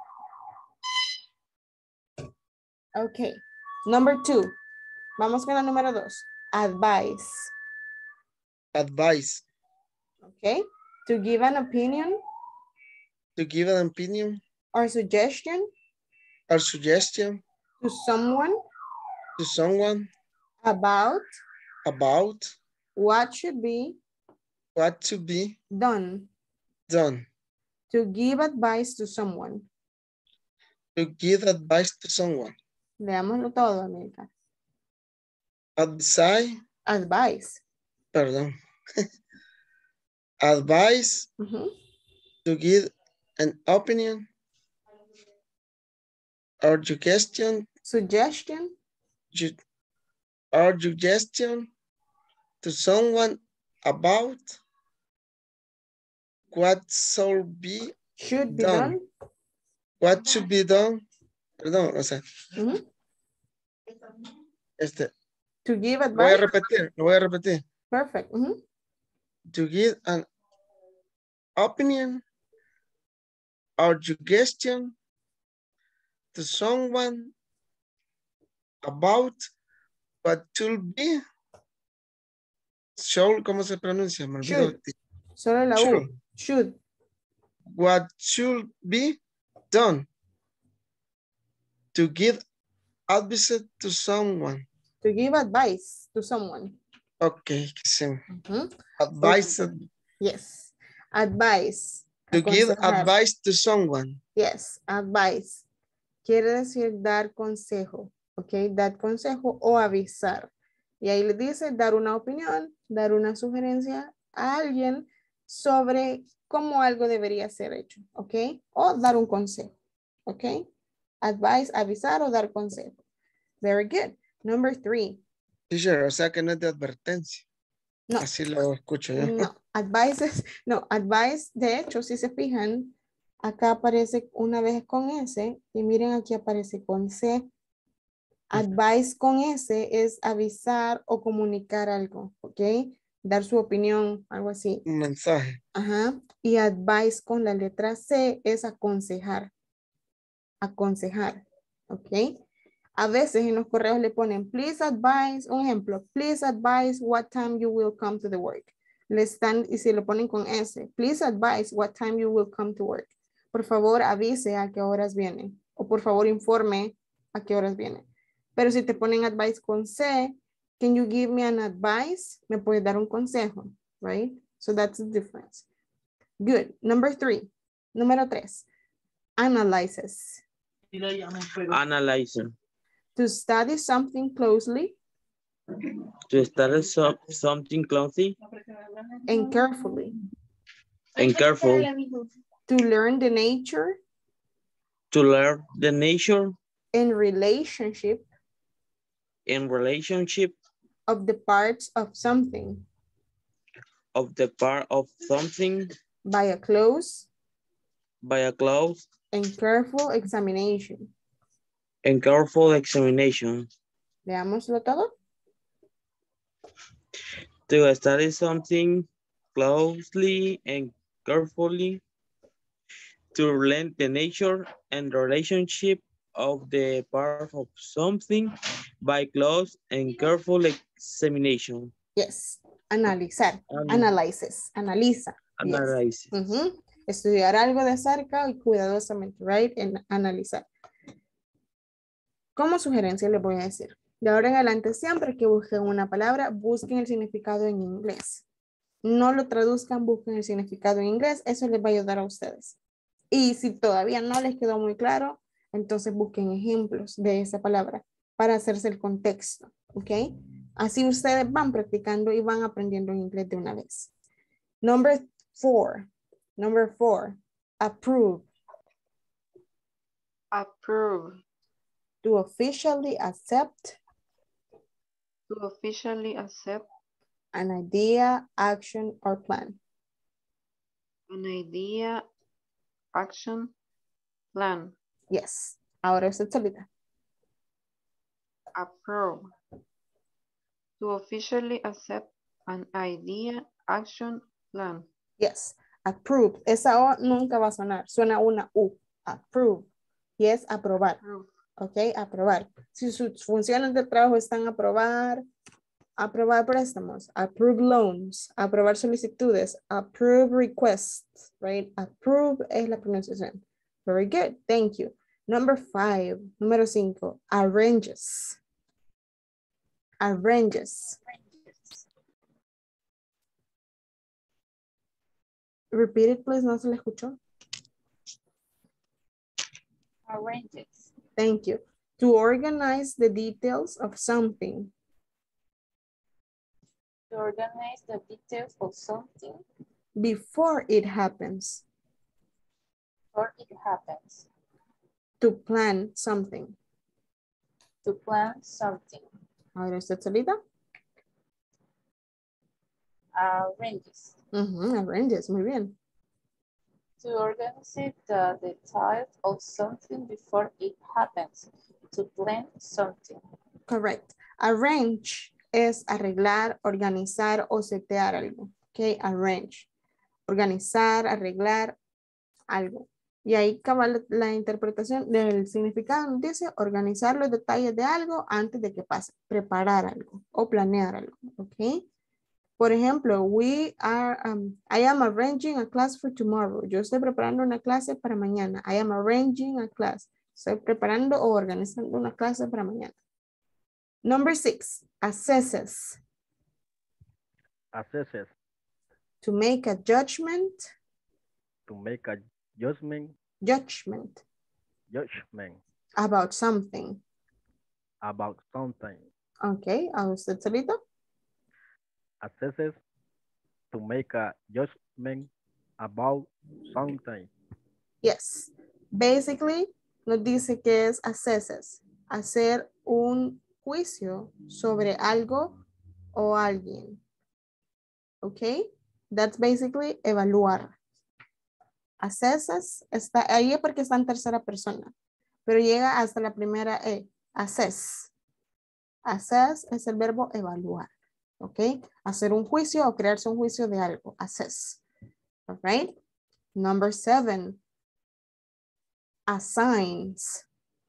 Ok. Number 2. Vamos con la número 2. Advice. Advice. Ok. To give an opinion. To give an opinion. Or suggestion. Or suggestion. To someone. To someone. About. About. What should be. What to be done. Done. To give advice to someone. To give advice to someone. Leámoslo todo, América. Advice. Advice. Perdón. Advice. To give an opinion. Or suggestion. Suggestion. Or suggestion to someone about what should be done. What should be done. Perdón, o sea. To give advice. Lo voy a repetir. Perfect. To give an opinion or suggestion to someone about what should be. Should, ¿cómo se pronuncia? Me olvidó. Solo la U. Should. What should be done. To give advice to someone. To give advice to someone. Okay. Advice. Okay. Yes. Advice. To give advice to someone. Yes. Advice. Quiere decir dar consejo. Ok. Dar consejo o avisar. Y ahí le dice dar una opinión, dar una sugerencia a alguien sobre cómo algo debería ser hecho, ¿ok? O dar un consejo, ¿ok? Advice, avisar o dar consejo. Very good. Number 3. Teacher, o sea que no es de advertencia. No. Así lo escucho yo. No, advice, de hecho, si se fijan, acá aparece una vez con S y miren aquí aparece con C. Advice con S es avisar o comunicar algo, ¿ok? Dar su opinión, algo así. Un mensaje. Ajá. Y advice con la letra C es aconsejar. Aconsejar, ¿ok? A veces en los correos le ponen, please advise, un ejemplo, please advise what time you will come to the work. Y si lo ponen con S, please advise what time you will come to work. Por favor, avise a qué horas viene. O por favor, informe a qué horas viene. Pero si te ponen advice con C, can you give me an advice? Me puedes dar un consejo, right? So that's the difference. Good. Number 3. Número 3. Analyzes. Analyzer. To study something closely. To study something closely. And carefully. And careful. To learn the nature. To learn the nature. And relationship. In relationship. Of the parts of something. Of the part of something. By a close. By a close. And careful examination. And careful examination. Leámoslo todo. To study something closely and carefully. To learn the nature and relationship of the part of something by close and careful examination. Yes. Analizar. Analysis. Analiza. Analysis. Estudiar algo de cerca y cuidadosamente, right? En analizar. Como sugerencia les voy a decir, de ahora en adelante siempre que busquen una palabra, busquen el significado en inglés. No lo traduzcan, busquen el significado en inglés, eso les va a ayudar a ustedes. Y si todavía no les quedó muy claro, entonces busquen ejemplos de esa palabra para hacerse el contexto, ¿ok? Así ustedes van practicando y van aprendiendo en inglés de una vez. Number 4, approve. Approve. To officially accept. To officially accept. An idea, action, or plan. An idea, action, plan. Yes. Ahora usted solita. Approve. To officially accept an idea, action, plan. Yes. Approve. Esa O nunca va a sonar. Suena una U. Approve. Y es aprobar. Approve. Ok, aprobar. Si sus funciones de trabajo están aprobar préstamos, approve loans, aprobar solicitudes, approve requests, right? Approve es la pronunciación. Very good, thank you. Número 5, arranges. Arranges. Repeat it, please, no se le escuchó. Arranges. Thank you. To organize the details of something. To organize the details of something. Before it happens. Before it happens. To plan something. To plan something. Ahora usted solita. Arranges. Arranges, muy bien. To organize the details of something before it happens. To plan something. Correct. Arrange es arreglar, organizar o setear algo. Ok, arrange. Organizar, arreglar algo. Y ahí cabal la interpretación del significado nos dice organizar los detalles de algo antes de que pase. Preparar algo o planear algo. Ok. Por ejemplo, I am arranging a class for tomorrow. Yo estoy preparando una clase para mañana. I am arranging a class. Estoy preparando o organizando una clase para mañana. Number 6, assesses. Assesses. To make a judgment. To make a judgment. Judgment. Judgment. About something. About something. Okay, ¿a usted solito? Assesses. To make a judgment about something. Yes. Basically, nos dice que es assesses. Hacer un juicio sobre algo o alguien. Okay? That's basically evaluar. Assesses está ahí porque está en tercera persona, pero llega hasta la primera E. Assess. Assess es el verbo evaluar. Okay? Hacer un juicio o crearse un juicio de algo. Assess. All right? Number 7. Assigns.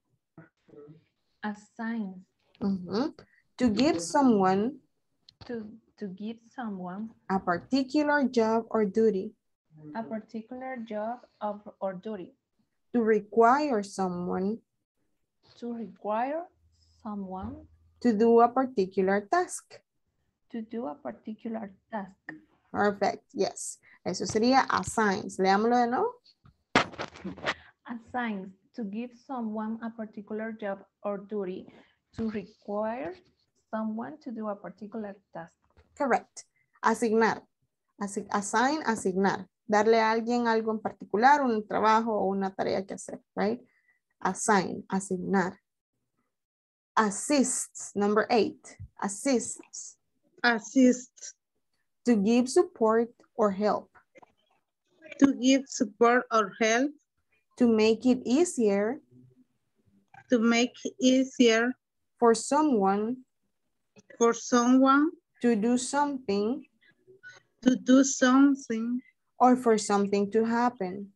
Assign. To give someone. To give someone. A particular job or duty. A particular job or duty. To require someone. To require someone. To do a particular task. To do a particular task. Perfect, yes. Eso sería assigns. Leámoslo de nuevo. Assigns. To give someone a particular job or duty. To require someone to do a particular task. Correct. Asignar. Assign, asignar. Darle a alguien algo en particular, un trabajo o una tarea que hacer, right? Assign, asignar. Assists, number 8. Assists. Assist. To give support or help. To give support or help. To make it easier. To make it easier. For someone. For someone. To do something. To do something. Or for something to happen.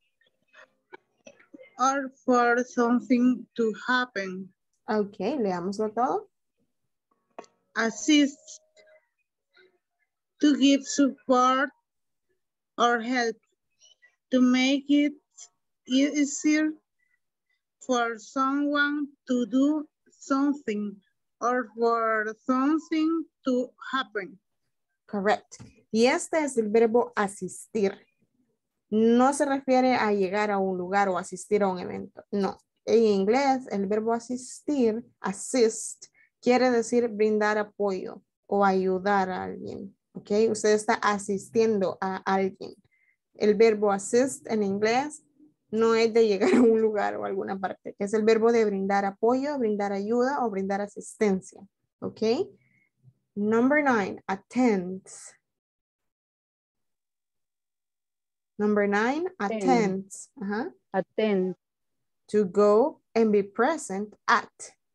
Or for something to happen. Ok, leámoslo todo. Assist. To give support or help to make it easier for someone to do something or for something to happen. Correct. Y este es el verbo asistir. No se refiere a llegar a un lugar o asistir a un evento. No. En inglés, el verbo asistir, assist, quiere decir brindar apoyo o ayudar a alguien. ¿Ok? Usted está asistiendo a alguien. El verbo assist en inglés no es de llegar a un lugar o a alguna parte. Es el verbo de brindar apoyo, brindar ayuda o brindar asistencia. ¿Ok? Number 9, attends. Number 9, attends. Attend. To go and be present at.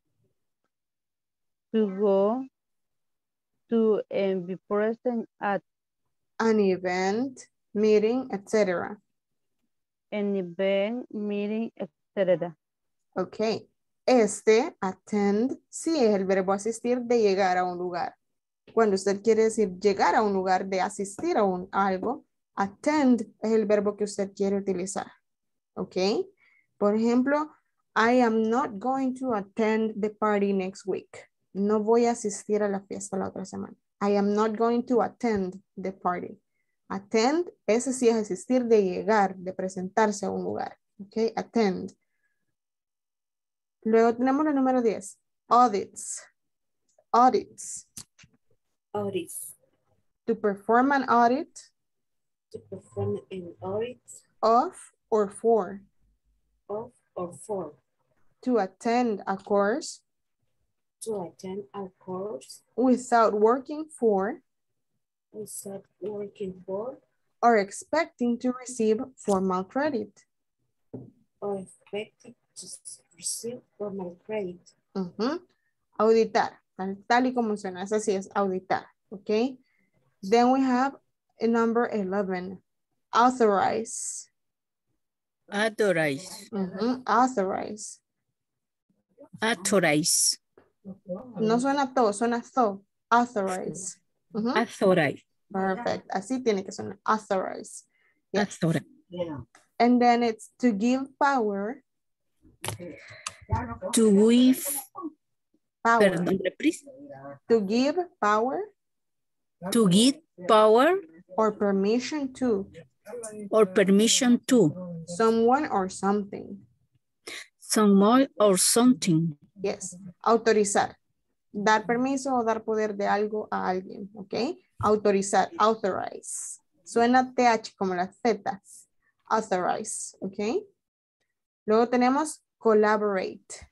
To go to and be present at. An event, meeting, etc. An event, meeting, etc. Ok. Este, attend, sí es el verbo asistir de llegar a un lugar. Cuando usted quiere decir llegar a un lugar, de asistir a algo, attend es el verbo que usted quiere utilizar. ¿Ok? Por ejemplo, I am not going to attend the party next week. No voy a asistir a la fiesta la otra semana. I am not going to attend the party. Attend, ese sí es asistir de llegar, de presentarse a un lugar. ¿Ok? Attend. Luego tenemos el número 10. Audits. Audits. Audits. To perform an audit. To perform an audit. Of or for. Of or for. To attend a course. To attend a course. Without working for. Without working for. Or expecting to receive formal credit. Or expecting to receive formal credit. Auditar. Tal y como suena. Eso sí es auditar. Okay. Then we have a number 11. Authorize. Authorize. Authorize. Authorize. No suena to, suena so. Authorize. Authorize. Perfect. Así tiene que sonar. Authorize. Yes. Authorize. And then it's to give power. To give power. Perdón, reprise. To give power. To give power. Or permission to. Or permission to. Someone or something. Someone or something. Yes. Autorizar. Dar permiso o dar poder de algo a alguien. ¿Ok? Autorizar. Authorize. Suena TH como las zetas. Authorize. ¿Ok? Luego tenemos collaborate.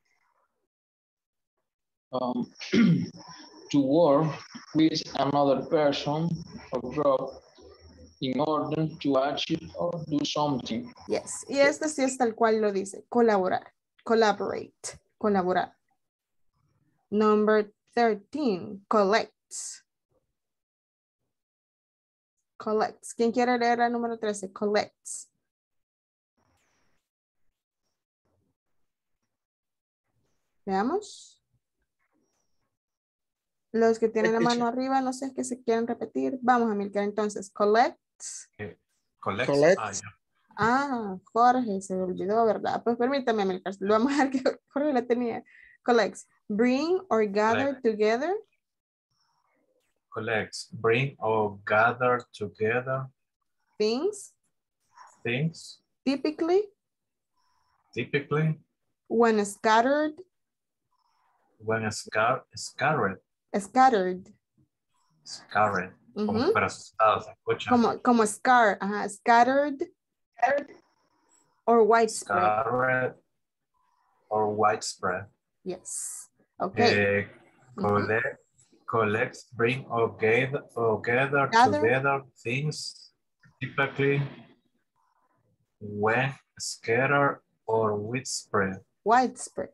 To work with another person or group in order to achieve or do something. Yes, y este sí es tal cual lo dice, colaborar, collaborate, colaborar. Number 13, collects. Collects. ¿Quién quiere leer el número 13? Collects. Veamos. Los que tienen la mano arriba, no sé, que se quieren repetir. Vamos a Milcar entonces. Collects. Collects. Jorge, se me olvidó, ¿verdad? Pues permítame, Milcar. Lo vamos a ver que Jorge la tenía. Collects. Bring or gather together. Collects. Bring or gather together. Things. Things. Typically. Typically. When scattered. When scattered. Scattered. Scattered. Como para asustado, se escucha. Como scar. Scattered. Or widespread. Scattered. Or widespread. Yes. Okay. Collect, bring or gather together things, typically when scattered or widespread. Widespread.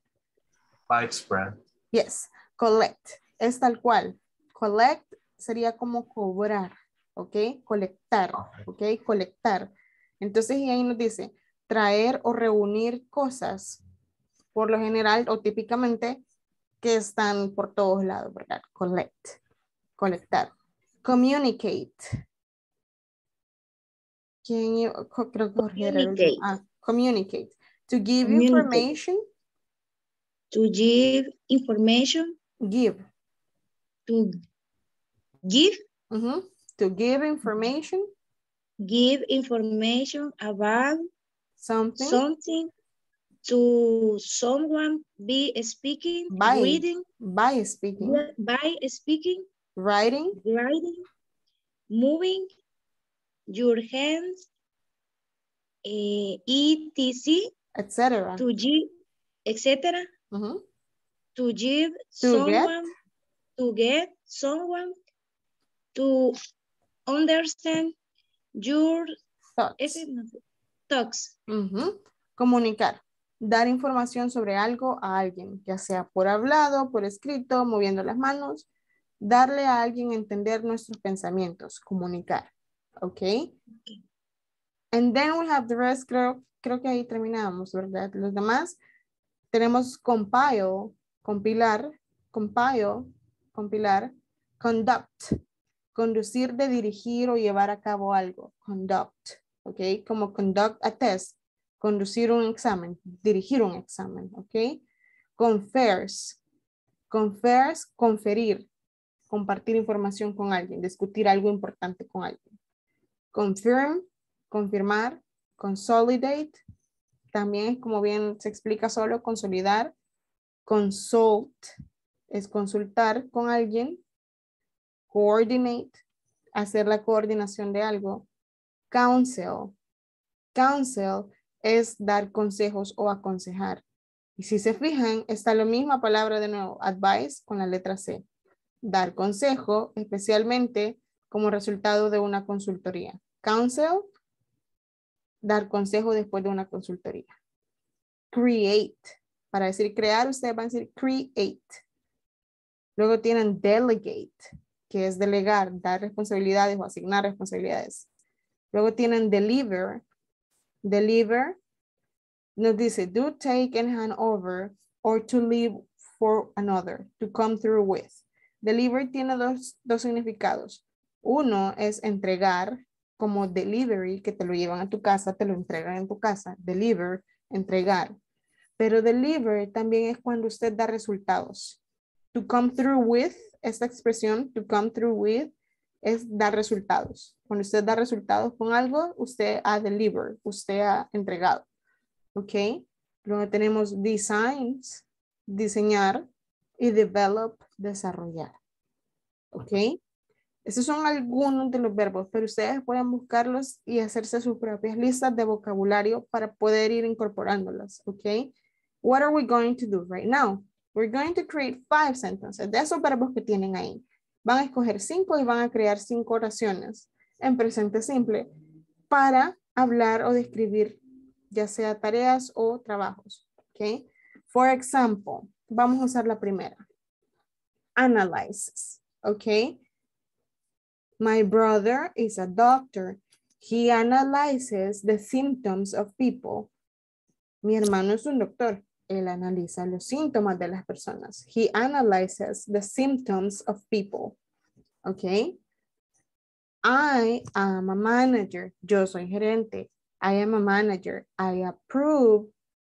Yes. Collect. Es tal cual. Collect sería como cobrar, ¿ok? Colectar, ¿ok? Colectar. Entonces, y ahí nos dice, traer o reunir cosas, por lo general o típicamente, que están por todos lados, ¿verdad? Collect, colectar. Communicate. Can you, creo que Jorge era el último. Communicate. Ah, communicate. To give Communicate. information. To give information. Give. To give. To give information. Give information about something. To someone be speaking, reading. By speaking. By speaking. Writing. Moving your hands, etc. Etc. To give, etc. To give to get someone to understand your thoughts. Comunicar. Dar información sobre algo a alguien, ya sea por hablado, por escrito, moviendo las manos. Darle a alguien a entender nuestros pensamientos. Comunicar. ¿Ok? And then we have the rest. Creo que ahí terminamos, ¿verdad? Los demás tenemos compile, compilar, conduct, conducir de dirigir o llevar a cabo algo, conduct, ¿ok? Como conduct a test, conducir un examen, dirigir un examen, ¿ok? Confers, conferir, compartir información con alguien, discutir algo importante con alguien. Confirm, confirmar, consolidate, también es como bien se explica solo, consolidar. Consult es consultar con alguien. Coordinate, hacer la coordinación de algo. Counsel es dar consejos o aconsejar. Y si se fijan, está la misma palabra de nuevo, advice con la letra C. Dar consejo, especialmente como resultado de una consultoría. Counsel, dar consejo después de una consultoría. Create, para decir crear, ustedes van a decir create. Luego tienen delegate, que es delegar, dar responsabilidades o asignar responsabilidades. Luego tienen deliver. Deliver nos dice do, take, and hand over, or to leave for another, to come through with. Deliver tiene dos significados. Uno es entregar, como delivery, que te lo llevan a tu casa, te lo entregan en tu casa. Deliver, entregar. Pero deliver también es cuando usted da resultados. To come through with, esta expresión, to come through with, es dar resultados. Cuando usted da resultados con algo, usted ha delivered, usted ha entregado. ¿Ok? Luego tenemos designs, diseñar, y develop, desarrollar. ¿Ok? Esos son algunos de los verbos, pero ustedes pueden buscarlos y hacerse sus propias listas de vocabulario para poder ir incorporándolas. ¿Ok? What are we going to do right now? We're going to create 5 sentences. De esos verbos que tienen ahí. Van a escoger 5 y van a crear 5 oraciones en presente simple para hablar o describir ya sea tareas o trabajos. ¿Ok? For example, vamos a usar la primera. Analyzes. ¿Ok? My brother is a doctor. He analyzes the symptoms of people. Mi hermano es un doctor. Él analiza los síntomas de las personas. He analyzes the symptoms of people. Okay. I am a manager. Yo soy gerente. I am a manager. I approve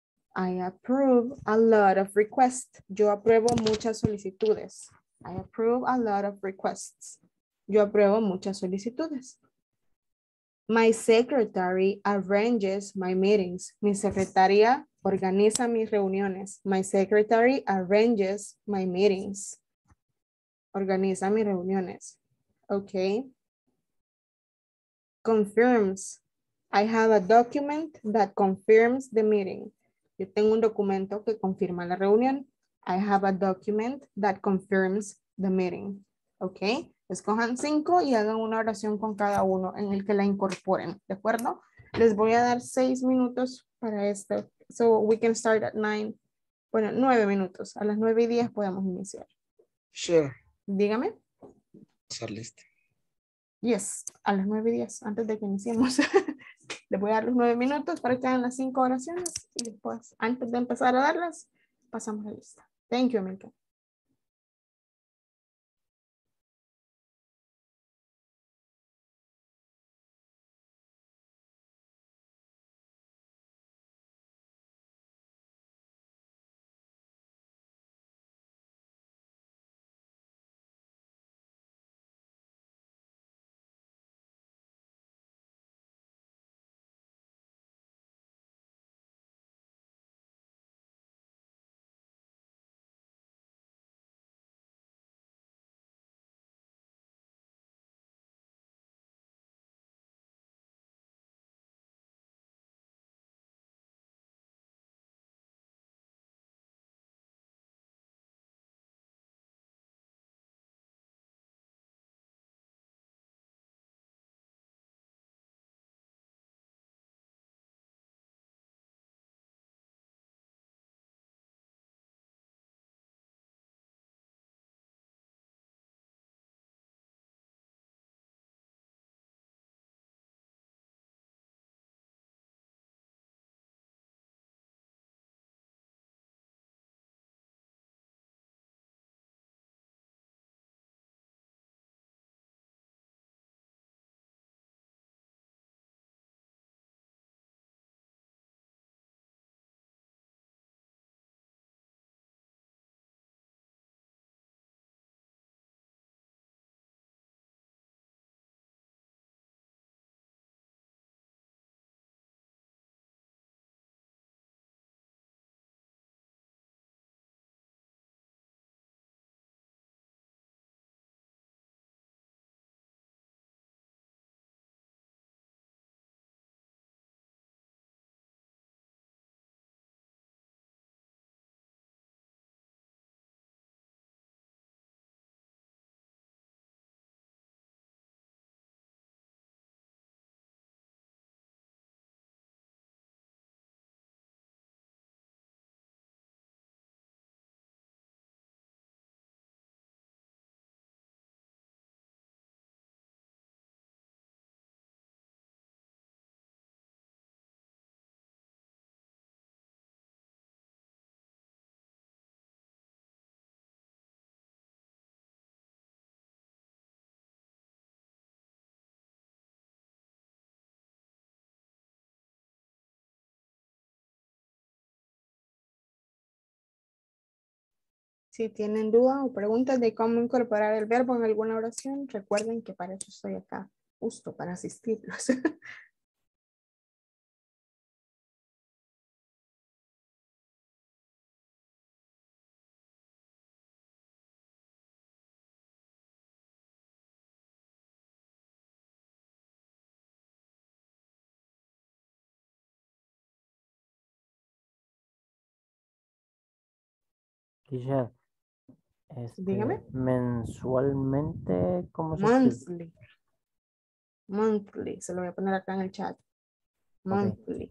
a lot of requests. Yo apruebo muchas solicitudes. I approve a lot of requests. Yo apruebo muchas solicitudes. My secretary arranges my meetings. Mi secretaria organiza mis reuniones. My secretary arranges my meetings. Organiza mis reuniones. Okay. Confirms. I have a document that confirms the meeting. Yo tengo un documento que confirma la reunión. I have a document that confirms the meeting. Okay. Escojan 5 y hagan una oración con cada uno en el que la incorporen, ¿de acuerdo? Les voy a dar 6 minutos para esto. So we can start at 9. Bueno, 9 minutos. A las 9:10 podemos iniciar. Sure. Dígame. Estar lista. Yes, a las 9:10, antes de que iniciemos. Les voy a dar los 9 minutos para que hagan las 5 oraciones y después, antes de empezar a darlas, pasamos la lista. Thank you, América. Si tienen duda o preguntas de cómo incorporar el verbo en alguna oración, recuerden que para eso estoy acá, justo para asistirlos. Quisiera, Dígame. mensualmente, ¿cómo se escribe? Monthly. Monthly. Se lo voy a poner acá en el chat. Monthly.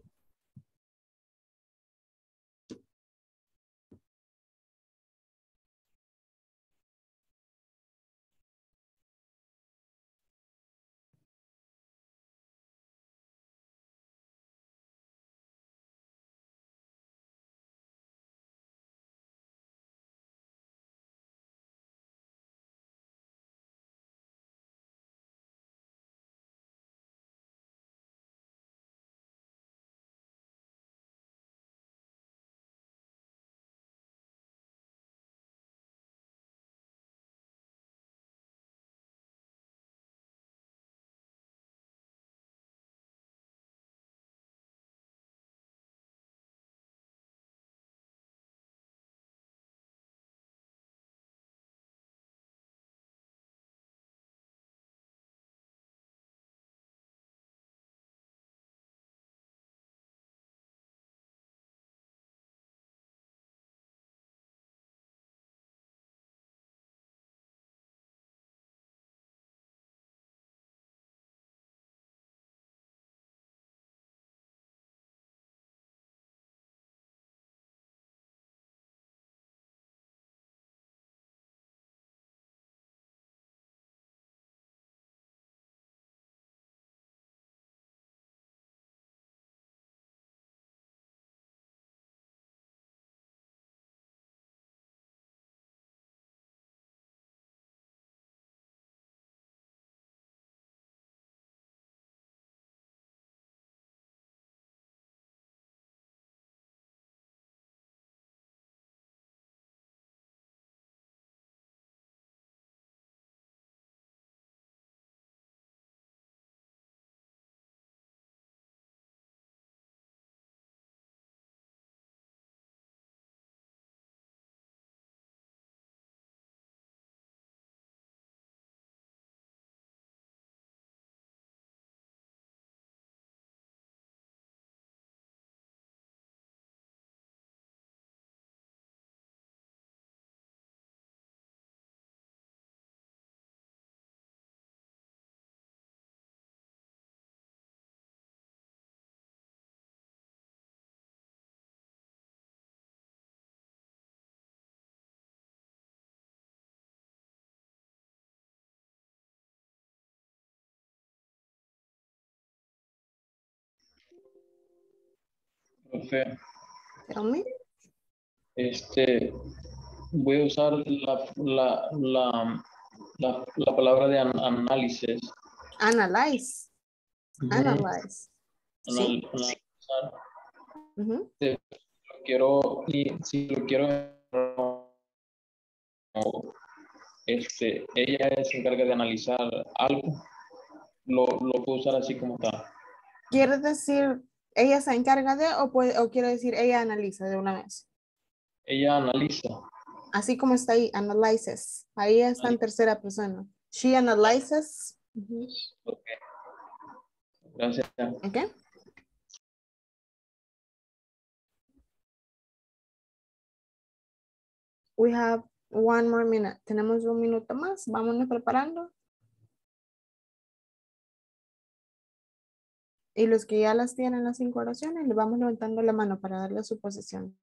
Profe, Tell me. voy a usar la palabra de análisis. Analyze. Analyze. Sí. Analizar. Si lo quiero, ella se encarga de analizar algo, lo puedo usar así como está. ¿Quiere decir ella se encarga de o quiere decir ella analiza de una vez? Ella analiza. Así como está ahí, analyzes. Ahí está en tercera persona. She analyzes. Okay. Gracias. Okay. We have one more minute. Tenemos un minuto más. Vámonos preparando. Y los que ya las tienen las 5 oraciones, le vamos levantando la mano para darle su posición.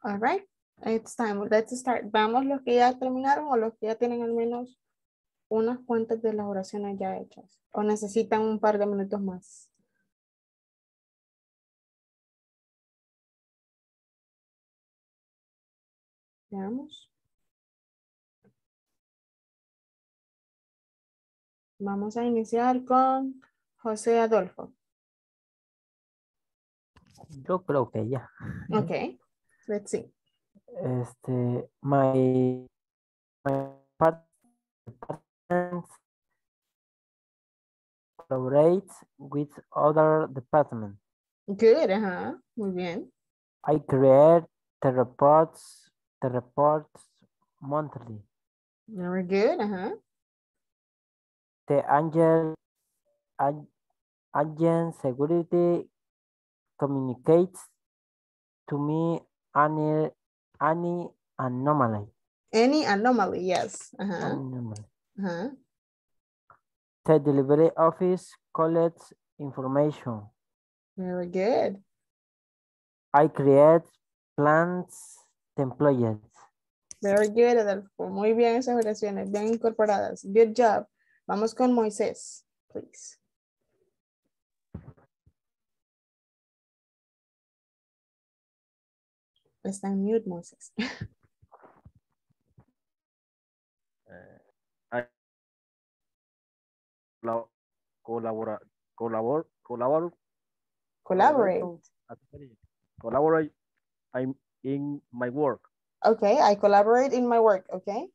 All right, it's time. Let's start. Vamos los que ya terminaron o los que ya tienen al menos unas cuantas de las oraciones ya hechas. O necesitan un par de minutos más. Veamos. Vamos a iniciar con José Adolfo. Yo creo que ya. Okay, let's see. My department collaborates with other departments. Good, muy bien. I create the reports monthly. Very good, The agent security communicates to me any anomaly. Any anomaly, yes. Anomaly. The delivery office collects information. Very good. I create plans templates. Very good, Adolfo. Muy bien esas oraciones, bien incorporadas. Good job. Vamos con Moisés, please. Está en mute, Moisés. Collaborate. I'm in my work. Okay, I collaborate in my work, okay?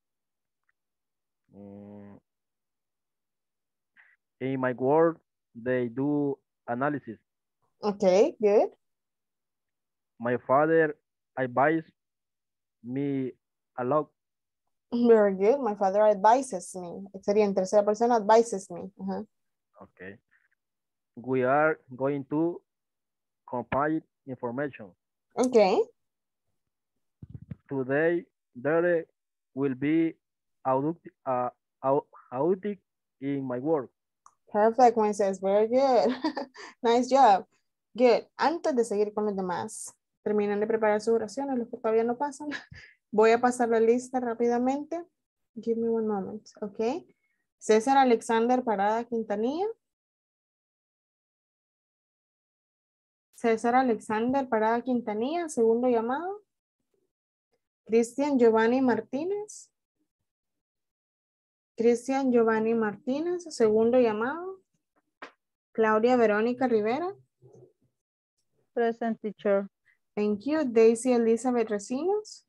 In my work, they do analysis. Okay, good. My father advises me a lot. Very good. My father advises me. Sería en tercera persona, advises me. Okay. We are going to compile information. Okay. Today, there will be audit in my work. Perfect, Moisés. Very good. Nice job. Good. Antes de seguir con los demás, terminan de preparar sus oraciones, los que todavía no pasan. Voy a pasar la lista rápidamente. Give me one moment, ok. César Alexander Parada Quintanilla. César Alexander Parada Quintanilla, segundo llamado. Cristian Giovanni Martínez. Cristian Giovanni Martínez, segundo llamado. Claudia Verónica Rivera. Present, teacher. Thank you. Daisy Elizabeth Recinos.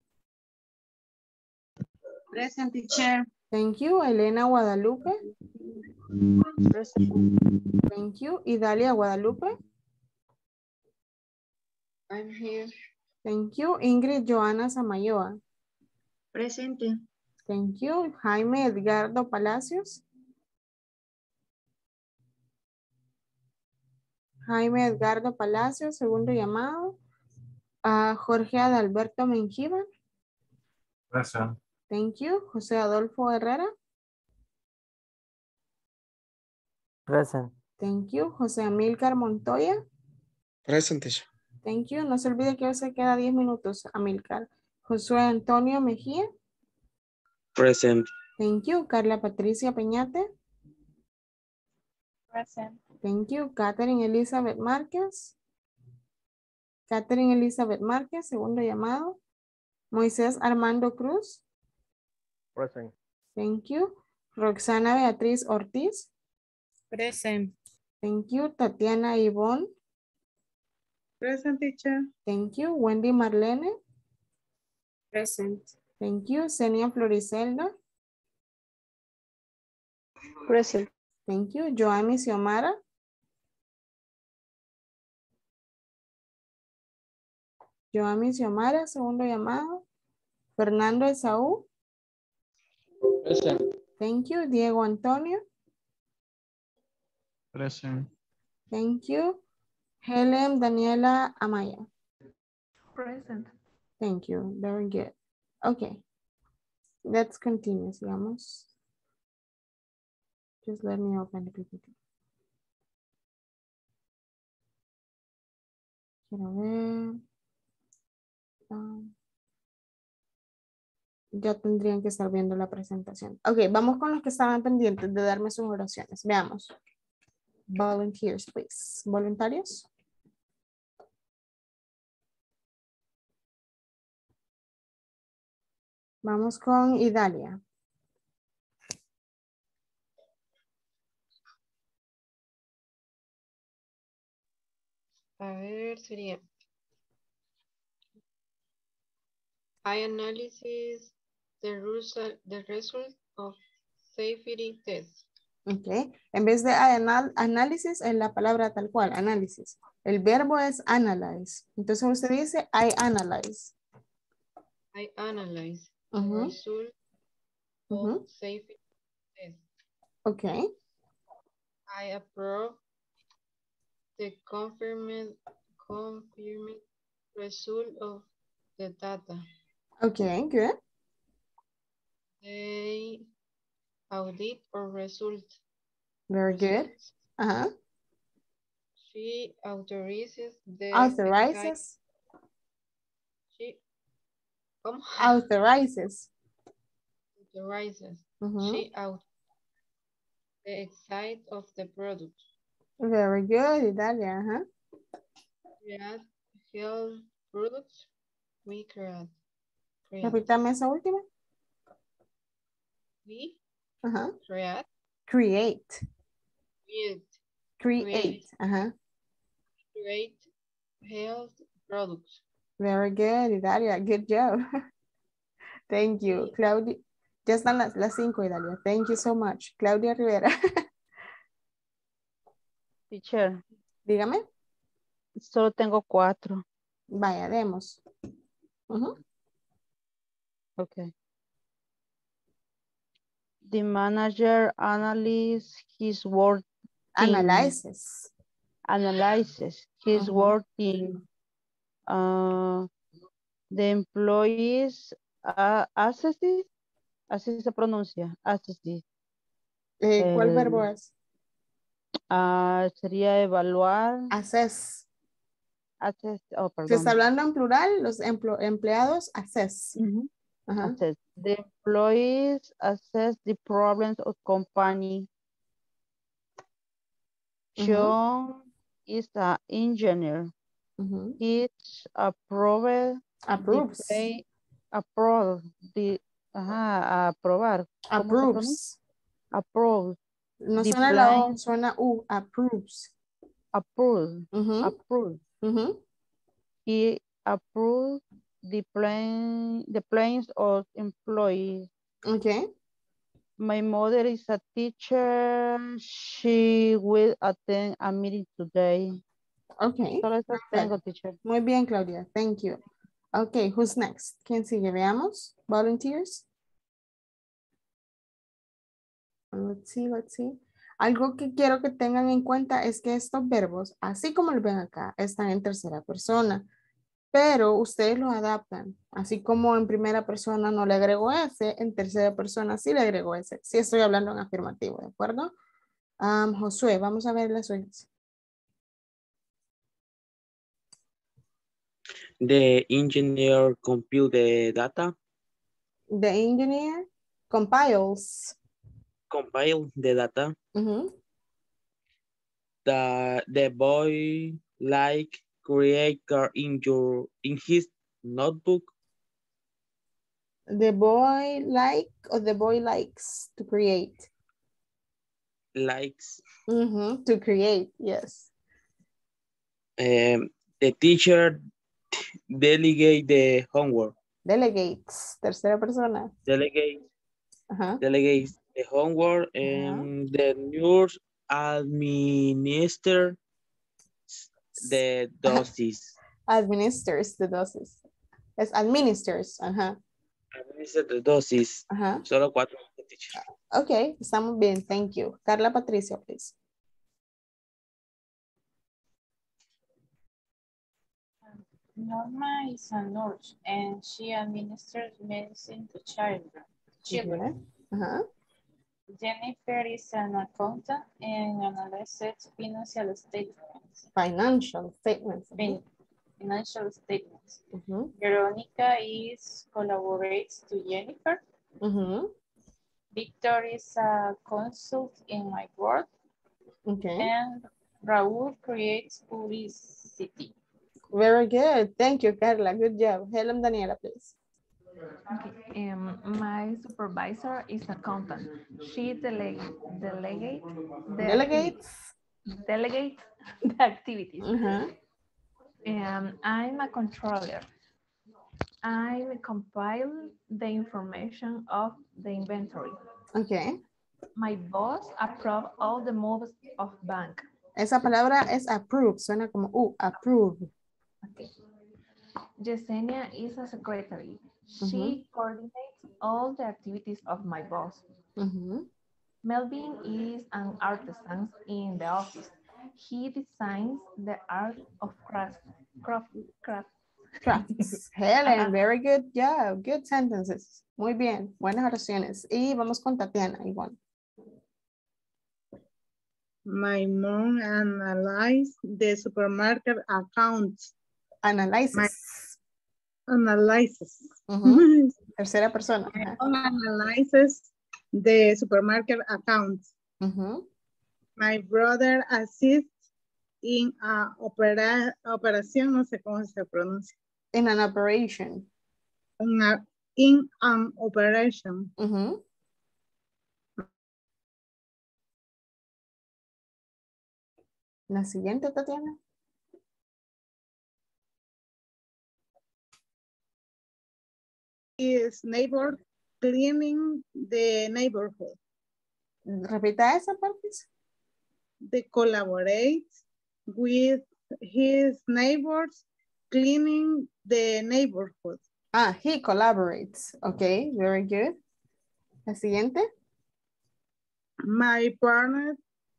Present, teacher. Thank you. Elena Guadalupe. Present. Thank you. Idalia Guadalupe. I'm here. Thank you. Ingrid Joana Samayoa. Presente. Thank you. Jaime Edgardo Palacios. Jaime Edgardo Palacios, segundo llamado. Jorge Adalberto Menjiva. Present. Thank you. José Adolfo Herrera. Present. Thank you. José Amílcar Montoya. Present. Thank you. No se olvide que hoy se queda 10 minutos, Amílcar. Josué Antonio Mejía. Present. Thank you. Carla Patricia Peñate. Present. Thank you. Catherine Elizabeth Márquez. Catherine Elizabeth Márquez, segundo llamado. Moisés Armando Cruz. Present. Thank you. Roxana Beatriz Ortiz. Present. Thank you. Tatiana Ivonne. Present, teacher. Thank you. Wendy Marlene. Present. Thank you. Senia Floricelda. Present. Thank you. Joami Xiomara. Joami Xiomara, segundo llamado. Fernando Esaú. Present. Thank you. Diego Antonio. Present. Thank you. Helen Daniela Amaya. Present. Thank you. Very good. Okay. Let's continue, sigamos. Just let me open the PPT. Quiero ver. Ya tendrían que estar viendo la presentación. Ok, vamos con los que estaban pendientes de darme sus oraciones. Veamos. Volunteers, please. ¿Voluntarios? Vamos con Idalia. A ver, sería. I analysis the result of safety test. Ok, en vez de análisis es la palabra tal cual, análisis. El verbo es analyze. Entonces usted dice I analyze. I analyze the result of safety test. Ok. I approve the confirmed result of the data. Okay, good. They audit or result. Very good. She authorizes the Authorizes. ¿Cómo? Authorizes. Authorizes. She authorizes the exit of the product. Very good, Italia. Create health products. We create. Repítame esa última. We create. Create. Create. Create health products. Very good, Italia. Good job. Thank you, Claudia. Ya están las 5, Italia. Thank you so much. Claudia Rivera. Teacher. Dígame. Solo tengo 4. Vaya, demos. Okay. The manager analyzes his work. Analyzes his work team. The employees assess it. Así se pronuncia. Assess it. ¿Cuál verbo es? Sería evaluar. Assess. Oh, perdón. Se está hablando en plural, los empleados assess. Assess. The employees assess the problems of company. John is an engineer. It's approves. Approves. Aprobar. Approves. Approves. No suena la O, suena U. Approves. Approves. Approves. He approves the plans of employees. Okay. My mother is a teacher. She will attend a meeting today. Okay. Solo eso tengo, teacher. Muy bien, Claudia. Thank you. Okay, who's next? ¿Quién sigue? Veamos. Volunteers. Let's see. Algo que quiero que tengan en cuenta es que estos verbos, así como lo ven acá, están en tercera persona, pero ustedes los adaptan. Así como en primera persona no le agrego S, en tercera persona sí le agrego S. Sí estoy hablando en afirmativo, ¿de acuerdo? Josué, vamos a ver las suyas. The engineer compute the data. The engineer compiles. Compile the data. The boy create in his notebook. The boy or the boy likes to create? Likes. To create, yes. The teacher delegate the homework. Delegates, tercera persona. Delegates the homework and the nurse administer the doses. Administers the doses. Es administers. Administer the doses. Solo 4. Teacher. Ok, estamos bien. Thank you. Carla Patricia, please. Norma is a nurse and she administers medicine to children. Jennifer is an accountant and analyzes financial statements. Financial statements. financial statements. Veronica is collaborates to Jennifer. Victor is a consult in my work. Okay. And Raúl creates publicity. Very good. Thank you, Carla. Good job. Helen Daniela, please. Okay. My supervisor is accountant. She delegates the activities. I'm a controller. I compile the information of the inventory. Okay. My boss approve all the moves of bank. Esa palabra es approve. Suena como approve. Okay. Yesenia is a secretary. She coordinates all the activities of my boss. Melvin is an artisan in the office. He designs the art of crafts. Helen, very good job. Good sentences. Muy bien. Buenas oraciones. Y vamos con Tatiana, igual. My mom analyzes the supermarket accounts. Analyzes. Tercera persona. My mom analyzes the supermarket accounts. My brother assists in an operación, no sé cómo se pronuncia. In an operation. In an operation. La siguiente, Tatiana. His neighbor cleaning the neighborhood. Repita esa parte. They collaborate with his neighbors cleaning the neighborhood. He collaborates. Okay, very good. La siguiente. My partner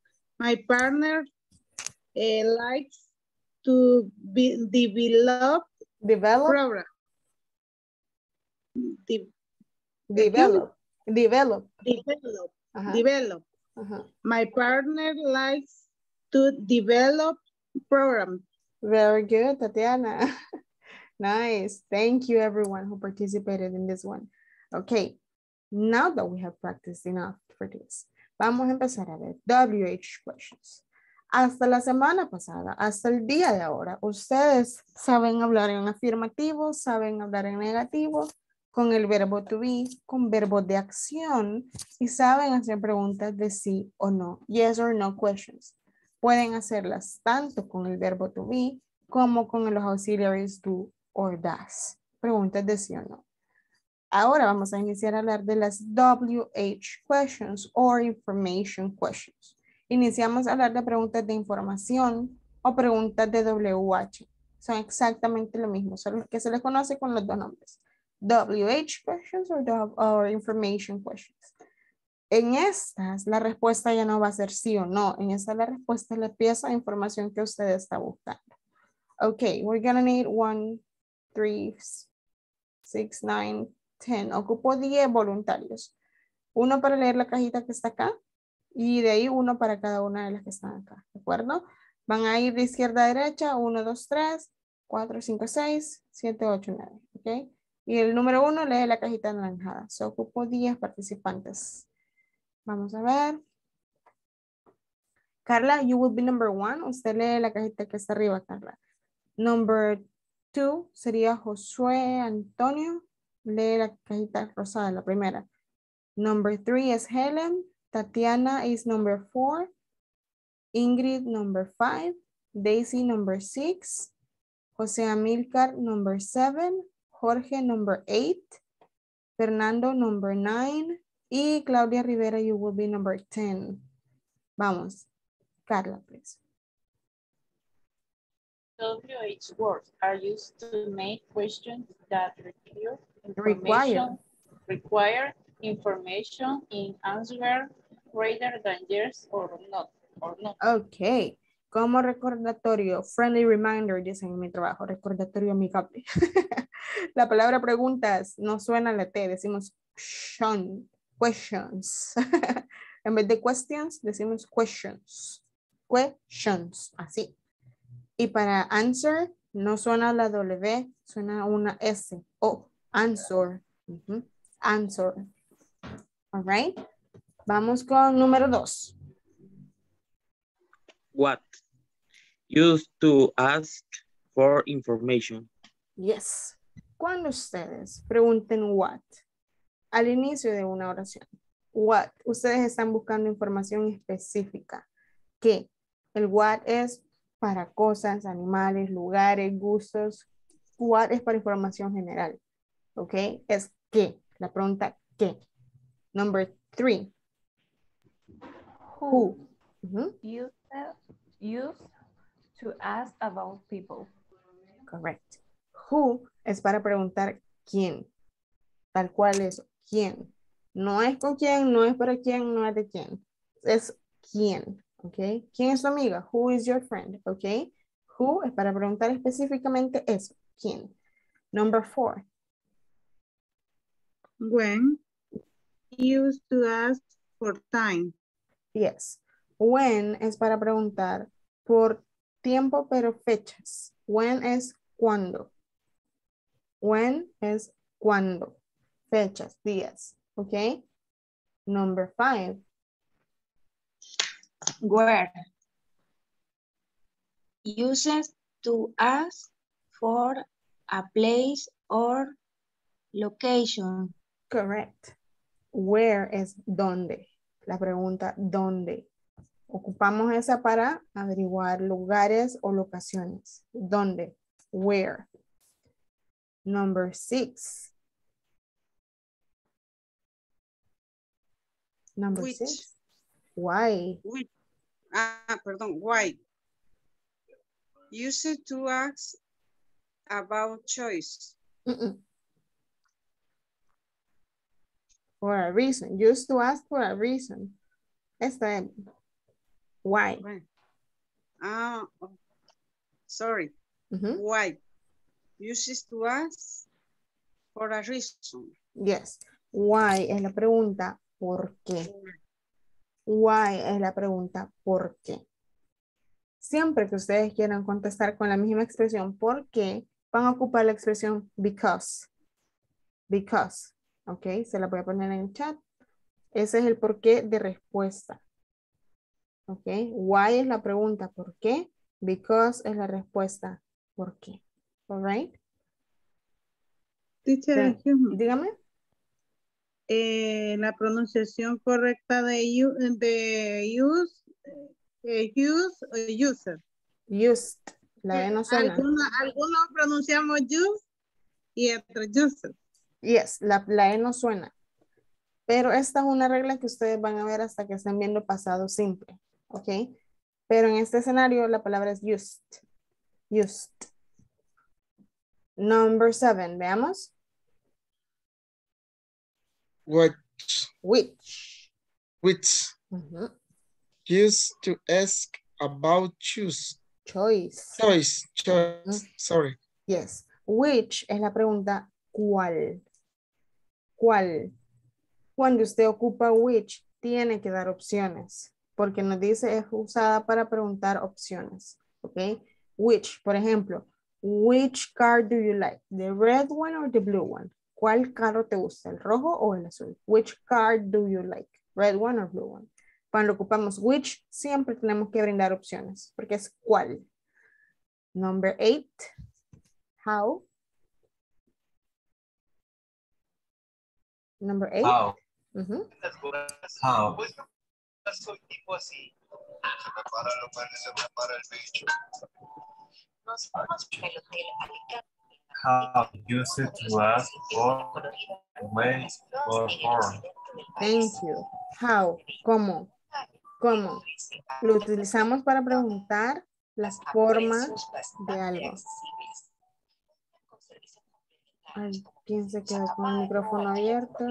likes to develop program. Develop. My partner likes to develop programs. Very good, Tatiana. Nice. Thank you, everyone who participated in this one. Okay, now that we have practiced enough for this, vamos a empezar a ver WH questions. Hasta la semana pasada, hasta el día de ahora, ustedes saben hablar en afirmativo, saben hablar en negativo, con el verbo to be, con verbos de acción y saben hacer preguntas de sí o no, yes or no questions. Pueden hacerlas tanto con el verbo to be como con los auxiliaries do or does. Preguntas de sí o no. Ahora vamos a iniciar a hablar de las WH questions or information questions. Iniciamos a hablar de preguntas de información o preguntas de WH. Son exactamente lo mismo, solo que se les conoce con los dos nombres. WH questions or information questions. En estas, la respuesta ya no va a ser sí o no. En esta la respuesta es la pieza de información que usted está buscando. Okay, we're gonna need 1, 3, 6, 9, 10. Ocupo 10 voluntarios. Uno para leer la cajita que está acá y de ahí uno para cada una de las que están acá. ¿De acuerdo? Van a ir de izquierda a derecha. 1, 2, 3, 4, 5, 6, 7, 8, 9. Ok. Y el número 1 lee la cajita anaranjada. Se ocupo 10 participantes. Vamos a ver. Carla, you will be number 1. Usted lee la cajita que está arriba, Carla. Number 2 sería Josué Antonio. Lee la cajita rosada, la primera. Number 3 es Helen. Tatiana is number 4. Ingrid number 5. Daisy number 6. José Amilcar number 7. Jorge number 8. Fernando number 9. Y Claudia Rivera, you will be number 10. Vamos. Carla, please. WH words are used to make questions that require information in answer rather than yes or no. Ok. Como recordatorio, friendly reminder, dicen en mi trabajo, recordatorio amigable. La palabra preguntas no suena a la T, decimos questions. En vez de questions, decimos questions. Questions, así. Y para answer, No suena la W, suena una S. Oh, answer. Answer. All right. Vamos con número 2. What? Used to ask for information. Yes. Cuando ustedes pregunten what al inicio de una oración, what, ustedes están buscando información específica. ¿Qué? El what es para cosas, animales, lugares, gustos. What es para información general. ¿Ok? Es qué. La pregunta qué. Number 3. Who. Use to ask about people. Correct. Who es para preguntar quién. Tal cual es quién. No es con quién, no es para quién, no es de quién. Es quién. ¿Ok? ¿Quién es tu amiga? Who is your friend? ¿Ok? Who es para preguntar específicamente eso. ¿Quién? Number 4. When. Used to ask for time. Yes. When es para preguntar por tiempo, pero fechas. When es cuándo. When es cuándo. Fechas, días. ¿Ok? Number 5. Where. Uses to ask for a place or location. Correct. Where es dónde. La pregunta dónde. Ocupamos esa para averiguar lugares o locaciones. ¿Dónde? Where. Number 6. Number Which. 6. Why? Which. Perdón. Why? Used to ask about choice. For a reason. Used to ask for a reason. Esta es. Why? Sorry. Why? Uses to ask for a reason. Yes. Why es la pregunta ¿por qué? Why es la pregunta ¿por qué? Siempre que ustedes quieran contestar con la misma expresión ¿por qué? Van a ocupar la expresión because. Because. Ok, se la voy a poner en el chat. Ese es el por qué de respuesta. Ok, why es la pregunta ¿por qué? Because es la respuesta ¿por qué? All right. Teacher, dígame. La pronunciación correcta de user. Used. La E no suena. Algunos pronunciamos use y otros user. Yes, la E no suena. Pero esta es una regla que ustedes van a ver hasta que estén viendo pasado simple. ¿Ok? Pero en este escenario la palabra es used. Used. Number 7, veamos. Which. Used to ask about choice. Sorry. Yes. Which es la pregunta ¿cuál? ¿Cuál? Cuando usted ocupa which, tiene que dar opciones. Porque nos dice es usada para preguntar opciones. ¿Ok? Which, por ejemplo, which car do you like? The red one or the blue one? ¿Cuál carro te gusta? ¿El rojo o el azul? Which car do you like? Red one or blue one? Cuando ocupamos which, siempre tenemos que brindar opciones. Porque es ¿cuál? Number 8. How? Number 8. How? How? How use it to ask for way or form. Thank you. How? ¿Cómo? ¿Cómo? Lo utilizamos para preguntar las formas de algo. Ay, ¿quién se quedó con el micrófono abierto?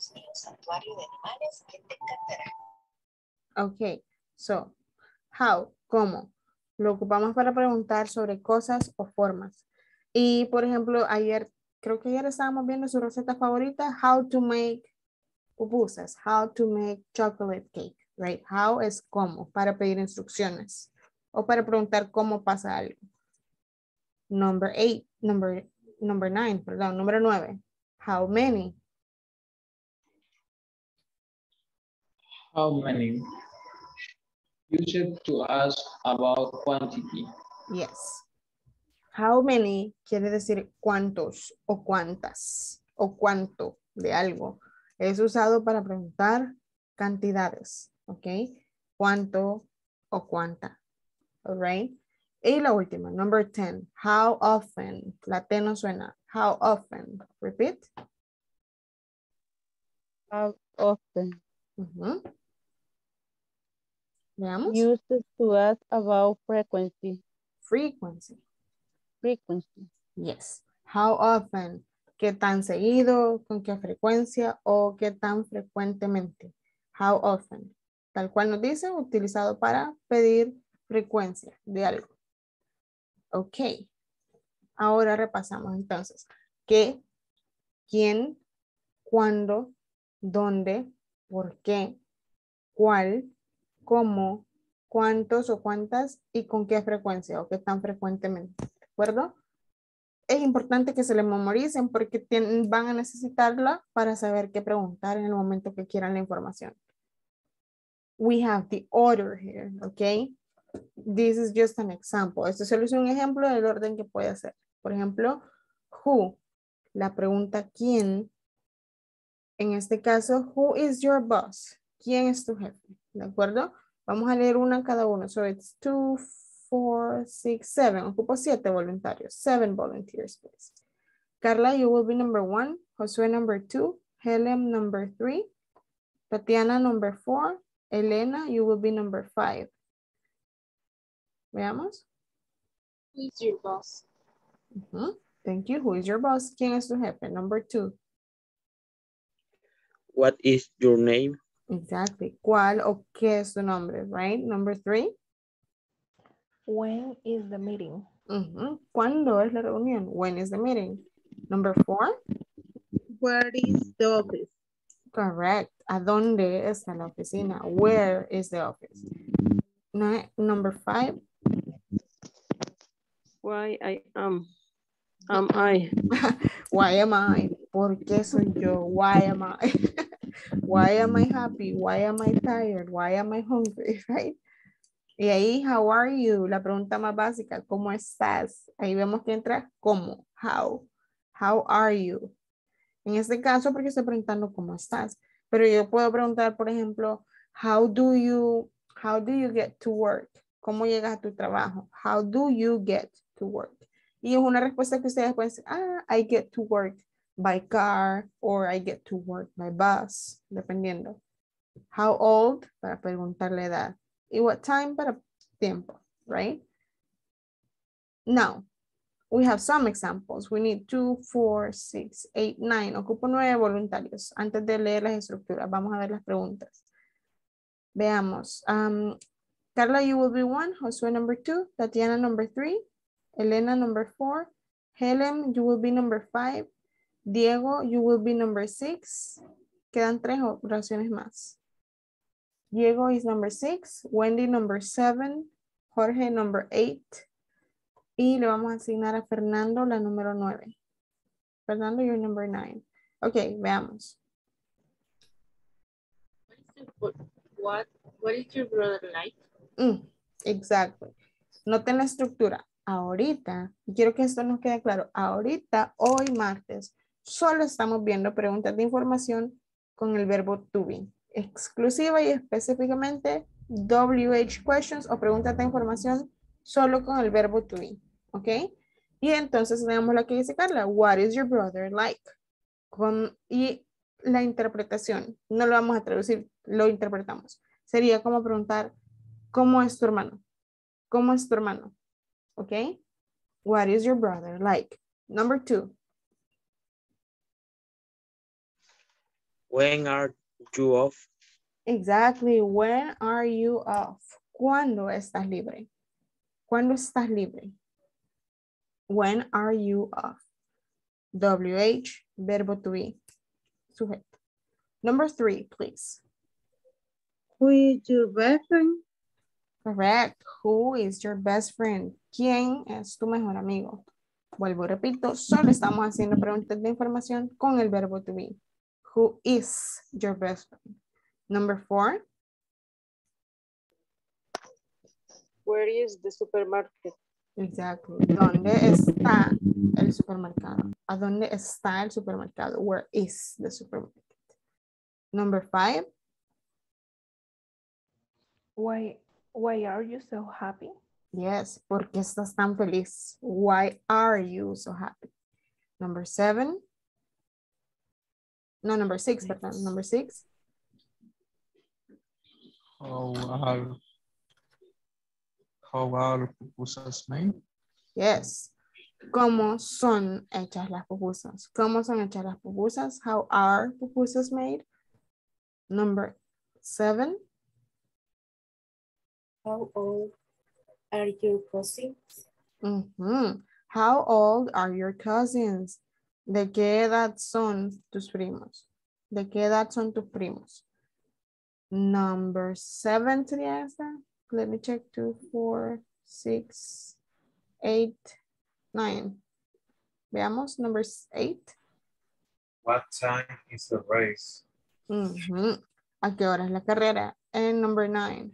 Ok, so, how, ¿cómo? Lo ocupamos para preguntar sobre cosas o formas. Y, por ejemplo, creo que ayer estábamos viendo su receta favorita, how to make pupusas, how to make chocolate cake, right? How es cómo, para pedir instrucciones o para preguntar cómo pasa algo. Number 8, number 9, perdón, número 9. How many? How many? Used to ask about quantity. Yes. How many quiere decir cuántos o cuántas o cuánto de algo. Es usado para preguntar cantidades, ¿ok? Cuánto o cuánta, all right? Y la última, number 10. How often? La T no suena. How often? Repeat. How often? Veamos. Used to ask about frequency. Frequency. Frequency. Yes. How often? ¿Qué tan seguido? ¿Con qué frecuencia? ¿O qué tan frecuentemente? How often. Tal cual nos dice, utilizado para pedir frecuencia de algo. Ok. Ahora repasamos entonces. ¿Qué? ¿Quién? ¿Cuándo? ¿Dónde? ¿Por qué? ¿Cuál? ¿Cómo? ¿Cuántos o cuántas? ¿Y con qué frecuencia o qué tan frecuentemente? ¿De acuerdo? Es importante que se le memoricen porque van a necesitarla para saber qué preguntar en el momento que quieran la información. We have the order here, okay? This is just an example. Esto solo es un ejemplo del orden que puede hacer. Por ejemplo, who, la pregunta quién. En este caso, who is your boss? ¿Quién es tu jefe? ¿De acuerdo? Vamos a leer una cada uno. So it's 2, 4, 6, 7. Ocupo 7 voluntarios. 7 volunteers, please. Carla, you will be number 1. Josué, number 2. Helen, number 3. Tatiana, number 4. Elena, you will be number 5. Veamos. Who is your boss? Thank you. Who is your boss? ¿Quién es tu jefe? Number 2. What is your name? Exactly. ¿Cuál o qué es tu nombre? Right? Number 3. When is the meeting? ¿Cuándo es la reunión? When is the meeting? Number 4. Where is the office? Correct. ¿A dónde está la oficina? Where is the office? Number 5. Why am I? Why am I? ¿Por qué soy yo? Why am I? Why am I happy? Why am I tired? Why am I hungry? Right? Y ahí, how are you? La pregunta más básica, ¿cómo estás? Ahí vemos que entra ¿cómo? How. How are you? En este caso, porque estoy preguntando ¿cómo estás? Pero yo puedo preguntar, por ejemplo, how do you get to work? ¿Cómo llegas a tu trabajo? How do you get to work? Y es una respuesta que ustedes pueden decir, I get to work by car or I get to work by bus, dependiendo. How old? Para preguntar la edad. Y what time? Para tiempo, right? Now, we have some examples. We need 2, 4, 6, 8, 9. Ocupo 9 voluntarios. Antes de leer las estructuras, vamos a ver las preguntas. Veamos. Carla, you will be 1. Josué, number 2. Tatiana, number 3. Elena, number 4. Helen, you will be number 5. Diego, you will be number 6. Quedan 3 oraciones más. Diego is number 6. Wendy, number 7. Jorge, number 8. Y le vamos a asignar a Fernando la número 9. Fernando, you're number 9. Ok, veamos. What is your brother like? Exactly. Noten la estructura. Ahorita, y quiero que esto nos quede claro, ahorita, hoy martes, solo estamos viendo preguntas de información con el verbo to be. Exclusiva y específicamente WH questions o preguntas de información solo con el verbo to be. ¿Ok? Y entonces tenemos lo que dice Carla. What is your brother like? Y la interpretación, no lo vamos a traducir, lo interpretamos. Sería como preguntar, ¿cómo es tu hermano? ¿Cómo es tu hermano? ¿Ok? What is your brother like? Number 2. When are you off? Exactly. When are you off? ¿Cuándo estás libre? ¿Cuándo estás libre? When are you off? WH, verbo to be. Sujeto. Number 3, please. Who is your best friend? Correct. Who is your best friend? ¿Quién es tu mejor amigo? Vuelvo y repito, solo estamos haciendo preguntas de información con el verbo to be. Who is your best friend? Number 4. Where is the supermarket? Exactly. ¿Dónde está el supermercado? ¿A dónde está el supermercado? Where is the supermarket? Number 5. Why are you so happy? Yes, ¿por qué estás tan feliz? Why are you so happy? Number 7. No, number 6, perdón. Number 6. How are pupusas made? Yes. ¿Cómo son hechas las pupusas? ¿Cómo son hechas las pupusas? How are pupusas made? Number 7. How old are your cousins? How old are your cousins? ¿De qué edad son tus primos? ¿De qué edad son tus primos? Number 7 sería esta. Let me check. 2, 4, 6, 8, 9. Veamos, number 8. What time is the race? ¿A qué hora es la carrera? And number 9.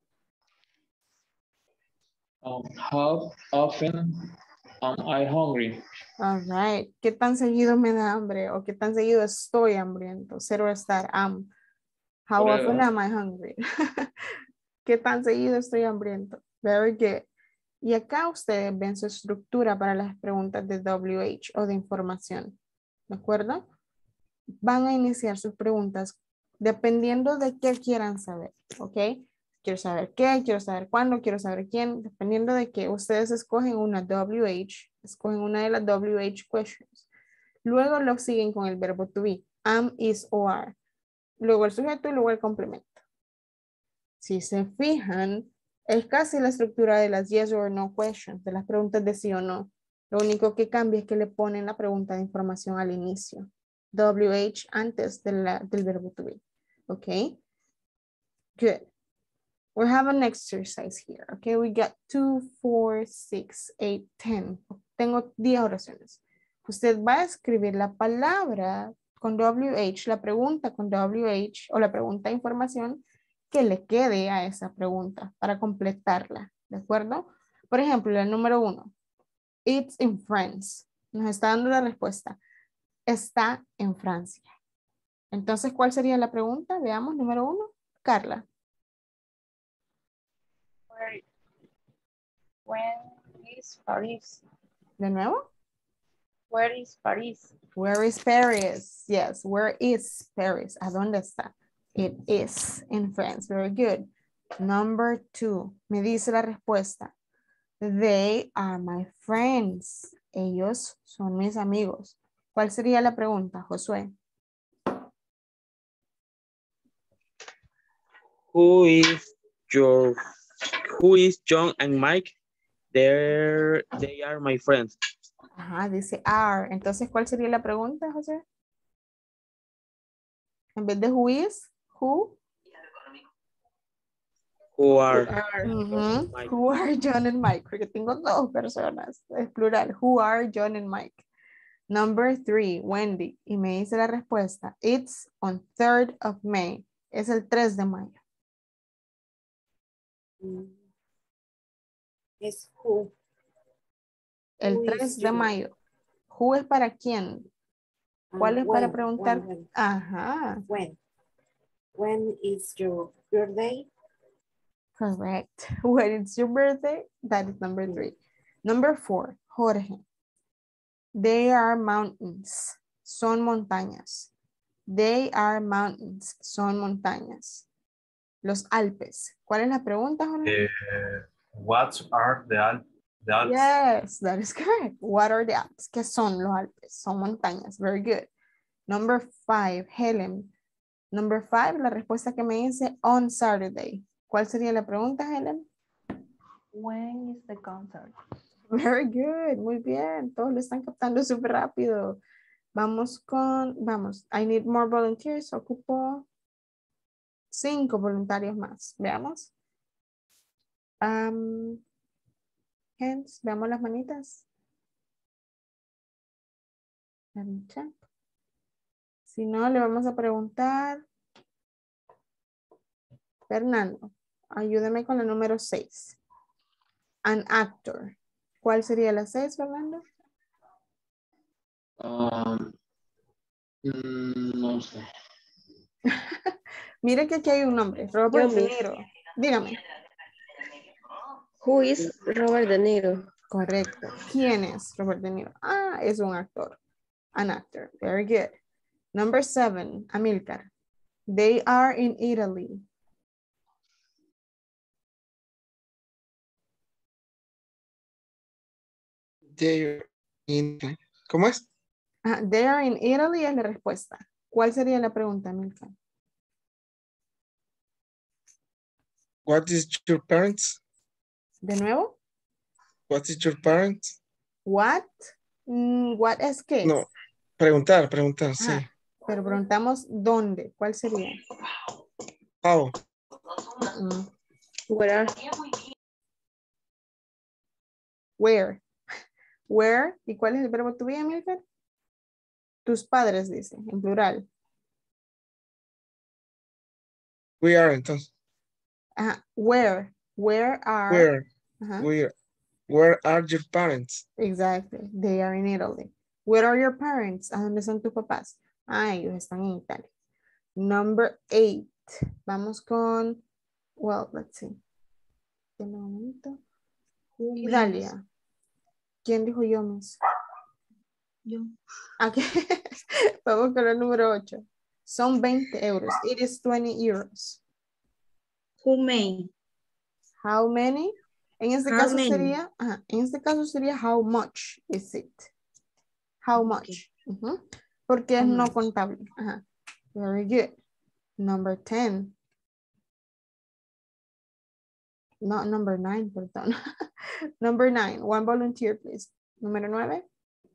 How often am I hungry? All right. ¿Qué tan seguido me da hambre? ¿O qué tan seguido estoy hambriento? Cero estar. How often am I hungry? ¿Qué tan seguido estoy hambriento? Very good. Y acá ustedes ven su estructura para las preguntas de WH o de información. ¿De acuerdo? Van a iniciar sus preguntas dependiendo de qué quieran saber. ¿Ok? Quiero saber qué, quiero saber cuándo, quiero saber quién. Dependiendo de que ustedes escogen una WH, escogen una de las WH questions. Luego lo siguen con el verbo to be. Am, is o are. Luego el sujeto y luego el complemento. Si se fijan, es casi la estructura de las yes or no questions, de las preguntas de sí o no. Lo único que cambia es que le ponen la pregunta de información al inicio. WH antes del verbo to be. Okay? Good. We have an exercise here. Okay, we got 2, 4, 6, 8, 10. Tengo 10 oraciones. Usted va a escribir la palabra con WH, la pregunta con WH o la pregunta de información que le quede a esa pregunta para completarla, ¿de acuerdo? Por ejemplo, el número 1, it's in France. Nos está dando la respuesta. Está en Francia. Entonces, ¿cuál sería la pregunta? Veamos, número 1, Carla. When is Paris? ¿De nuevo? Where is Paris? Where is Paris? Yes, where is Paris? ¿A dónde está? It is in France. Very good. Number 2. Me dice la respuesta. They are my friends. Ellos son mis amigos. ¿Cuál sería la pregunta, Josué? Who is John and Mike? They are my friends. Ajá, dice are. Entonces, ¿cuál sería la pregunta, José? En vez de who is, who? Who are Who are John and Mike? Porque tengo 2 personas. Es plural. Who are John and Mike? Number 3, Wendy. Y me dice la respuesta. It's on 3rd of May. Es el 3 de mayo. Es who. El 3 de mayo. Who es para quién? ¿Cuál es para preguntar? When. Ajá. When is your birthday? Correct. When it's your birthday, that is number 3. Number 4, Jorge. They are mountains. Son montañas. They are mountains. Son montañas. Los Alpes. ¿Cuál es la pregunta, Jorge? What are the Alps? Yes, that is correct. What are the Alps? ¿Qué son los Alpes? Son montañas. Very good. Number 5, Helen. Number 5, la respuesta que me dice on Saturday. ¿Cuál sería la pregunta, Helen? When is the concert? Very good. Muy bien. Todos lo están captando súper rápido. Vamos. I need more volunteers. Ocupo 5 voluntarios más. Veamos. Hands. Veamos las manitas. Let me check. Si no, le vamos a preguntar. Fernando, ayúdame con la número 6. An actor. ¿Cuál sería la 6, Fernando? No sé. Mire que aquí hay un nombre, Robert De Niro. Dígame. Who is Robert De Niro? Correcto. ¿Quién es Robert De Niro? Ah, es un actor. An actor. Very good. Number 7, Amilcar. They are in Italy. They're in, ¿cómo es? They are in Italy es la respuesta. ¿Cuál sería la pregunta, Amilcar? What is your parents? ¿De nuevo? What is your parents? What? What es qué? No, preguntar, sí. Pero preguntamos dónde. ¿Cuál sería? How? Where? Where. Where. ¿Y cuál es el verbo to be, Amilcar? Tus padres, dice, en plural. We are, entonces. Where. Where are. Where are your parents? Exactly. They are in Italy. Where are your parents? ¿A dónde son tus papás? Ellos están en Italia. Number 8. Vamos con, well, let's see. De momento. Italia. ¿Quién dijo yo, Miss? Yo. Okay. Vamos con el número 8. Son 20 euros. It is 20 euros. Who made? How many? En este How caso many? sería, en este caso sería how much is it? How much? Porque es no contable. Very good. Number 10. No, number 9, perdón. Number 9. One volunteer, please. Número 9.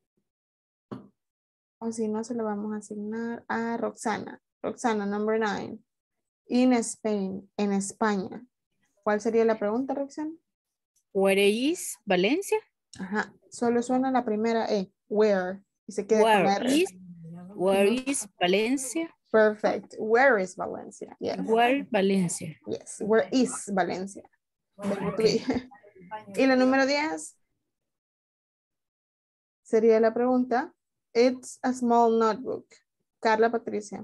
O si no, se lo vamos a asignar a Roxana. Roxana, number 9. In Spain, en España. ¿Cuál sería la pregunta, Roxana? Where is Valencia? Solo suena la primera E. Where. Y se queda con R. Where is Valencia? Perfect. Where is Valencia? Yes. Where Valencia? Yes. Where is Valencia? Okay. Y la número 10 sería la pregunta. It's a small notebook. Carla Patricia.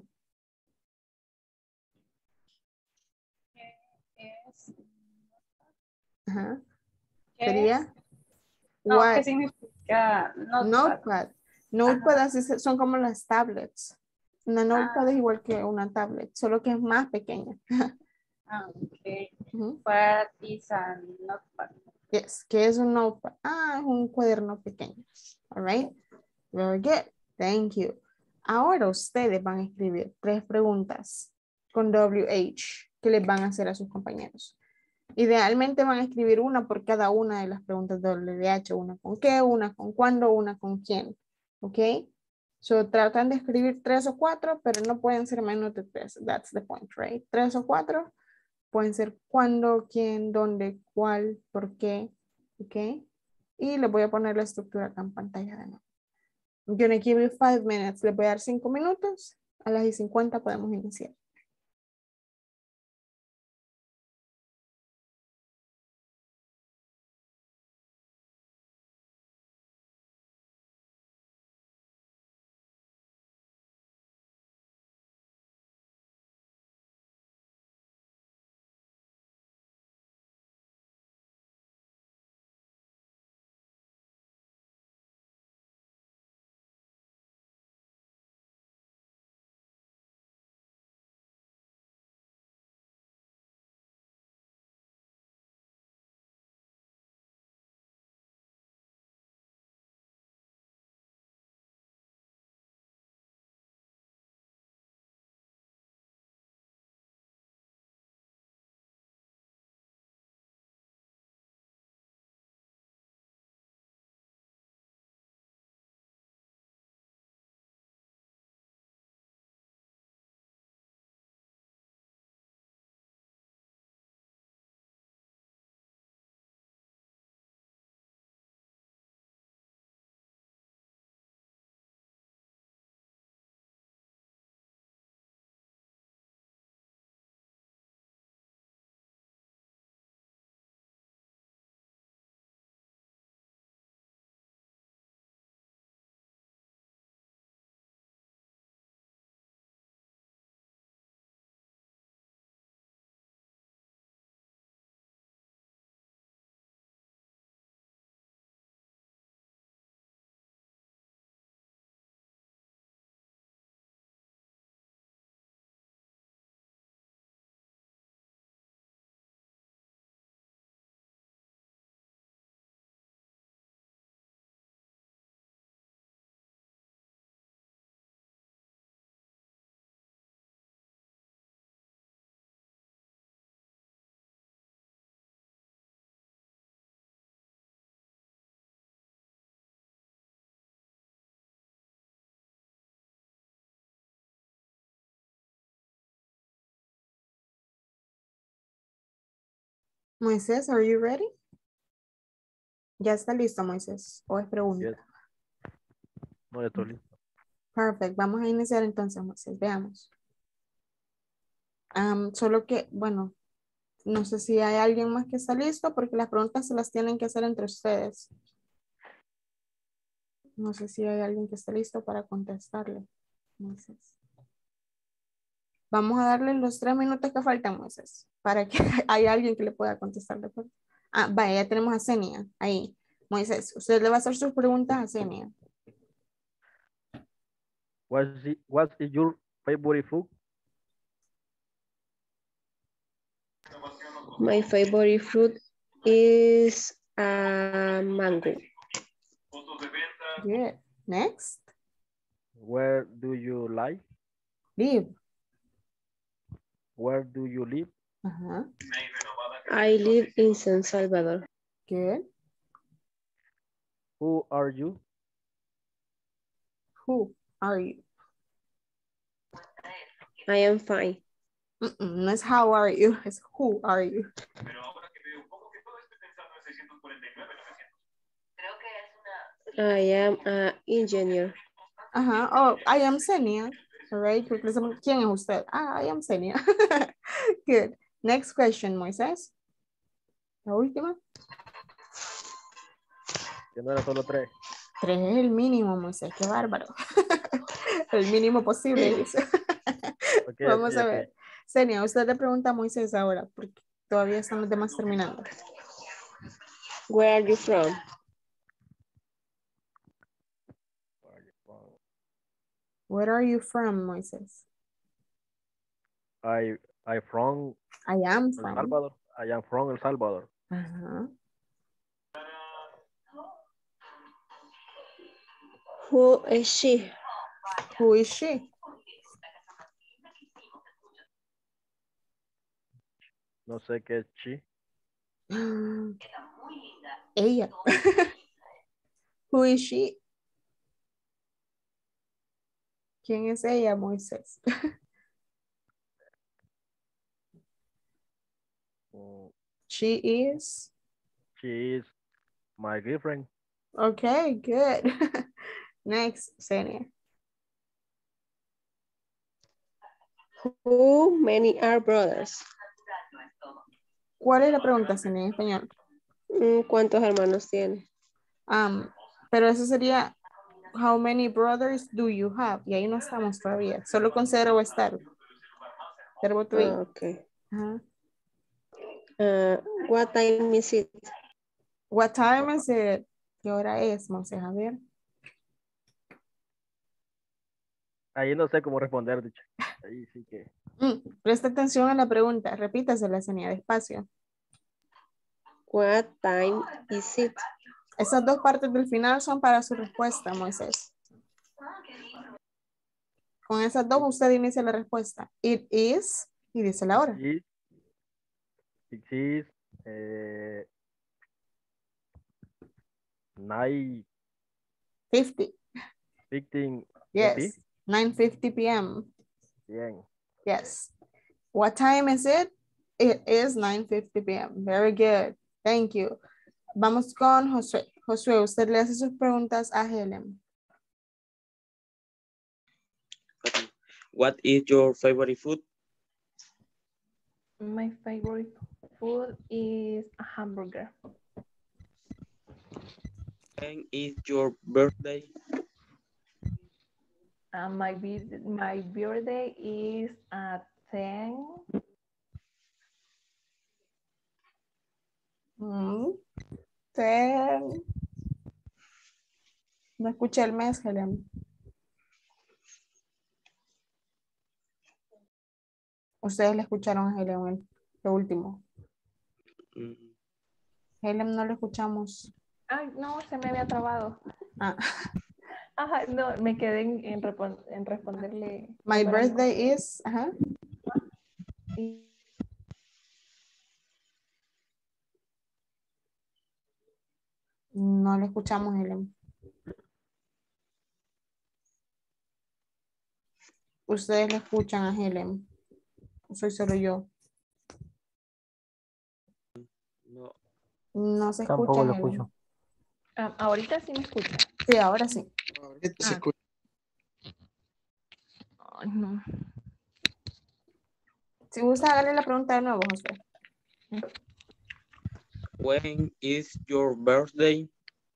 Sería. No, what? ¿qué significa Notepad. Notepad así son como las tablets. Una notepad es igual que una tablet, solo que es más pequeña. Okay. What is a notepad? Yes, ¿qué es un notepad? Es un cuaderno pequeño. All right. Very good. Thank you. Ahora ustedes van a escribir 3 preguntas con WH que les van a hacer a sus compañeros. Idealmente van a escribir una por cada una de las preguntas de WH. Una con qué, una con cuándo, una con quién. ¿Ok? So tratan de escribir 3 o 4, pero no pueden ser menos de 3. That's the point, right? 3 o 4 pueden ser cuándo, quién, dónde, cuál, por qué. ¿Ok? Y les voy a poner la estructura acá en pantalla de nuevo. I'm going to give you 5 minutes. Les voy a dar 5 minutos. A las 50 podemos iniciar. Moisés, are you ready? Ya está listo, Moisés. ¿O es pregunta? Yes. No, ya estoy listo. Perfect. Vamos a iniciar entonces, Moisés. Veamos. Solo que, bueno, no sé si hay alguien más que está listo porque las preguntas se las tienen que hacer entre ustedes. No sé si hay alguien que esté listo para contestarle, Moisés. Vamos a darle los 3 minutos que faltan, Moisés, para que haya alguien que le pueda contestar. Vaya, ya tenemos a Zenia ahí. Moisés, usted le va a hacer sus preguntas a Zenia. What is your favorite food? My favorite fruit is a mango. Good. Next. Where do you live? Live. Where do you live? I live in San Salvador. Good. Who are you? Who are you? I am fine. No es how are you, es who are you. I am an engineer. Oh, I am Zenia. All right. ¿Quién es usted? I am Zenia. Good. Next question, Moisés. La última. Que no era solo 3. 3 es el mínimo, Moisés. Qué bárbaro. El mínimo posible, dice. Okay, Vamos okay, a ver. Zenia, usted le pregunta a Moisés ahora, porque todavía están los demás terminando. Where are you from? Where are you from, Moisés? I am from El Salvador. I am from El Salvador. Who is she? Who is she? No sé qué es she. Ella. Who is she? ¿Quién es ella, Moisés? She is? She is my girlfriend. Okay, good. Next, Zenia. How many are brothers? ¿Cuál es la pregunta, Zenia, en español? ¿Cuántos hermanos tiene? Pero eso sería, how many brothers do you have? Y ahí no estamos todavía. Solo con ser o estar. Verbo to be. Okay. What time is it? What time is it? ¿Qué hora es, Moisés? A ver. Ahí no sé cómo responder, dicho. Ahí sí que. Presta atención a la pregunta. Repítasela, Zenia, despacio. What time is it? Esas 2 partes del final son para su respuesta, Moisés. Con esas 2 usted inicia la respuesta. It is, y dice la hora. It is 9:50. 15. Yes, 9:50 p.m. Bien. Yes. What time is it? It is 9:50 p.m. Very good. Thank you. Vamos con Josué. Josué, usted le hace sus preguntas a Helen. What is your favorite food? My favorite food is a hamburger. When is your birthday? My birthday is at 10. 10. No escuché el mes, Helen. Ustedes le escucharon a Helen lo último. Helen, no le escuchamos. Ay, no, se me había trabado. Ajá, no, me quedé en responderle. My birthday is, No le escuchamos, Helen. Ustedes le escuchan a Helen. Soy solo yo. No. No se Tampoco escucha. lo Helen. escucho. Ahorita sí me escucha. Sí, ahora sí. Ahorita se Ah. escucha. Ay, no. Si gusta, hágale la pregunta de nuevo, José. When is your birthday?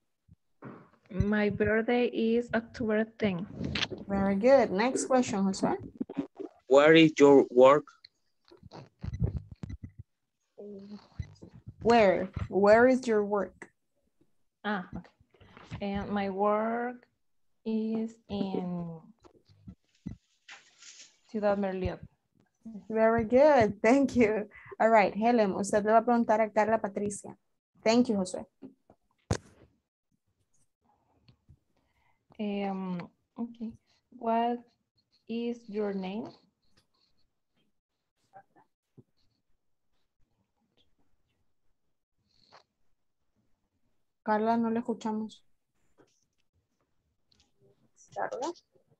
My birthday is October 10. Very good. Next question, José. Where is your work? Where is your work? Okay. And my work is in Ciudad Merliot. Very good. Thank you. All right, Helen, usted le va a preguntar a Carla Patricia. Thank you, José. Okay. What is your name? Carla, no le escuchamos. Carla.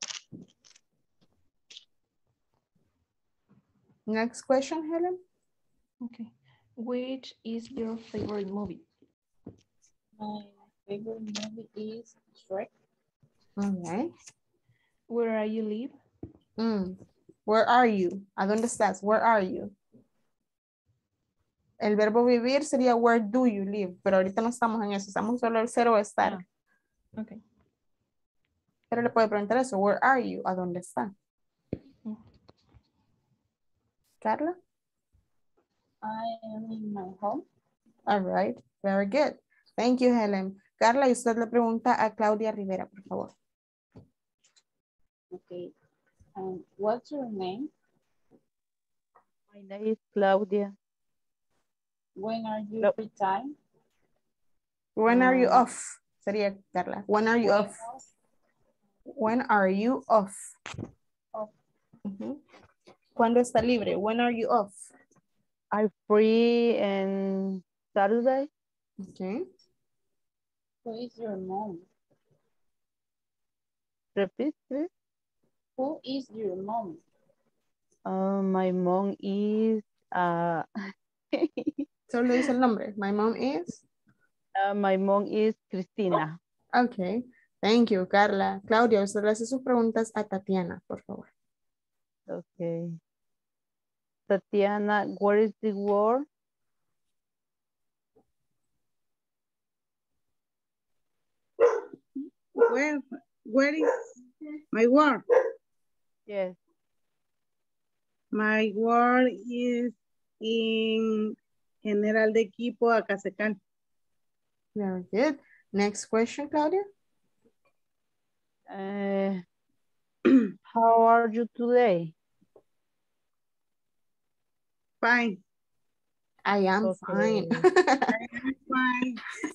Next question, Helen. Okay. Which is your favorite movie? My favorite movie is Shrek. Okay. Where are you live? Where are you? ¿A dónde estás? Where are you? El verbo vivir sería where do you live, pero ahorita no estamos en eso, estamos solo el cero estar. Okay. Pero le puede preguntar eso, where are you? ¿A dónde está? Carla? I am in my home. All right, very good. Thank you, Helen. Carla, y usted le pregunta a Claudia Rivera, por favor. Okay. What's your name? My name is Claudia. When are you free time? When are you off? Sería, Carla. When are you off? When are you off? Off. ¿Cuándo está libre? When are you off? I'm free on Saturday. Okay. Who is your mom? Repeat, please. Who is your mom? My mom is Solo dice el nombre. My mom is? My mom is Cristina. Okay. Thank you, Carla. Claudia, usted le hace sus preguntas a Tatiana, por favor. Okay. Tatiana, where is the word? Where is my work? Yes. My work is in General de Equipo Acasecal. Very good. Next question, Claudia. How are you today? Fine. I am fine. I am fine.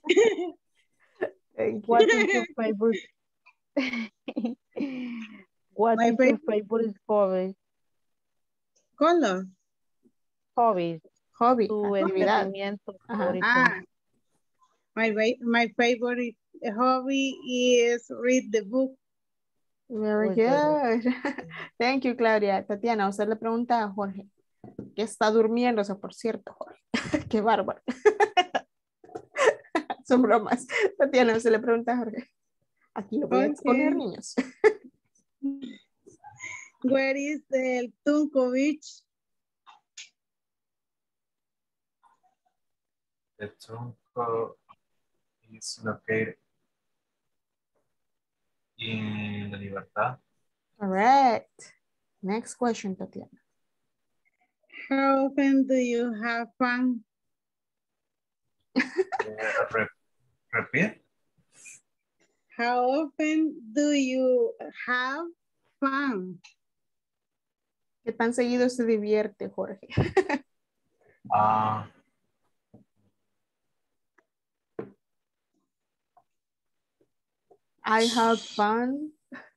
What is your favorite? What is your favorite hobby? Color. Hobby. Hobby. Tu Actividad. entretenimiento favorito. My favorite hobby is read the book. Very good. Thank you, Claudia. Tatiana, usted le pregunta a Jorge, que está durmiéndose, por cierto, Jorge. Qué bárbaro. Son bromas. Tatiana, usted le pregunta a Jorge. Aquí lo voy a exponer, niños. Where is the Tunco Beach? The Tunco is located in La Libertad. Correct. Next question, Tatiana. How often do you have fun? Repeat. How often do you have fun? ¿Qué tan seguido se divierte, Jorge? I have fun.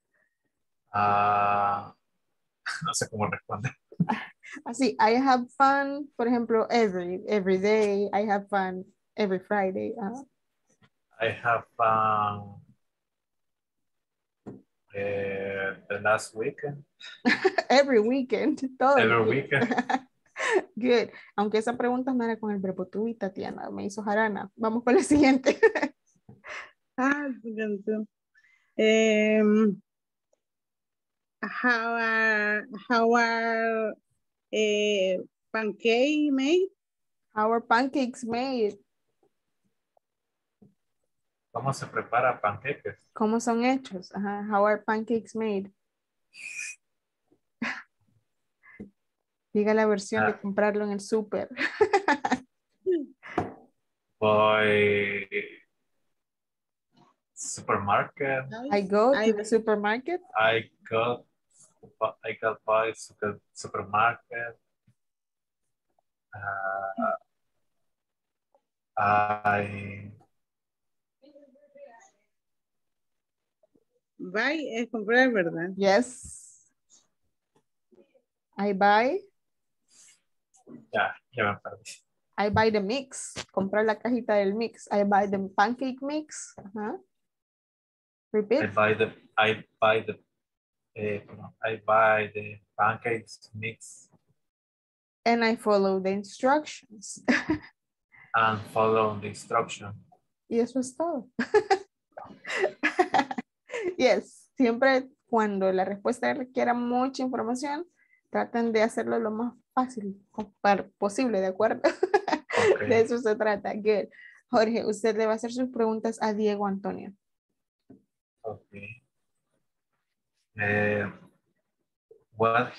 No sé cómo responder. Así, I have fun, por ejemplo, every day. I have fun every Friday. I have fun the last weekend. Every weekend. Todo Every weekend. Good. Aunque esa pregunta no era con el verbo to be, Tatiana, me hizo jarana. Vamos con la siguiente. How are pancake made? How are pancakes made? ¿Cómo se prepara panqueques? ¿Cómo son hechos? Ajá. How are pancakes made? Diga la versión de comprarlo en el súper. By supermarket. I go to the supermarket. I got by supermarket. Buy es comprar, ¿verdad? Yes. I buy. Ya me perdí. I buy the mix. Comprar la cajita del mix. I buy the pancake mix. Repeat. I buy the pancakes mix. And I follow the instructions. And follow the instruction. Y eso es todo. Yes, siempre cuando la respuesta requiera mucha información, traten de hacerlo lo más fácil posible, ¿de acuerdo? Okay. De eso se trata. Good. Jorge, usted le va a hacer sus preguntas a Diego Antonio. Okay. What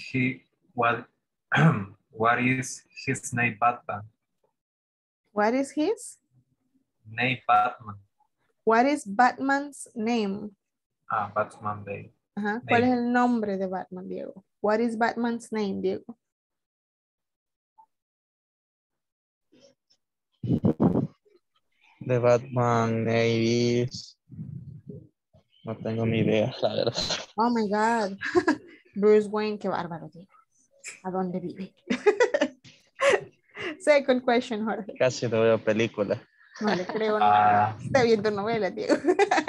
is his name, Batman? What is his? Name, Batman. What is Batman's name? Batman Day. Ajá. ¿Cuál es el nombre de Batman, Diego? What is Batman's name, Diego? The Batman name is... No tengo ni idea, la verdad. Oh my God. Bruce Wayne, qué bárbaro, Diego. ¿A dónde vive? Second question, Jorge. Casi no veo películas. No le creo nada. Está viendo novelas, Diego.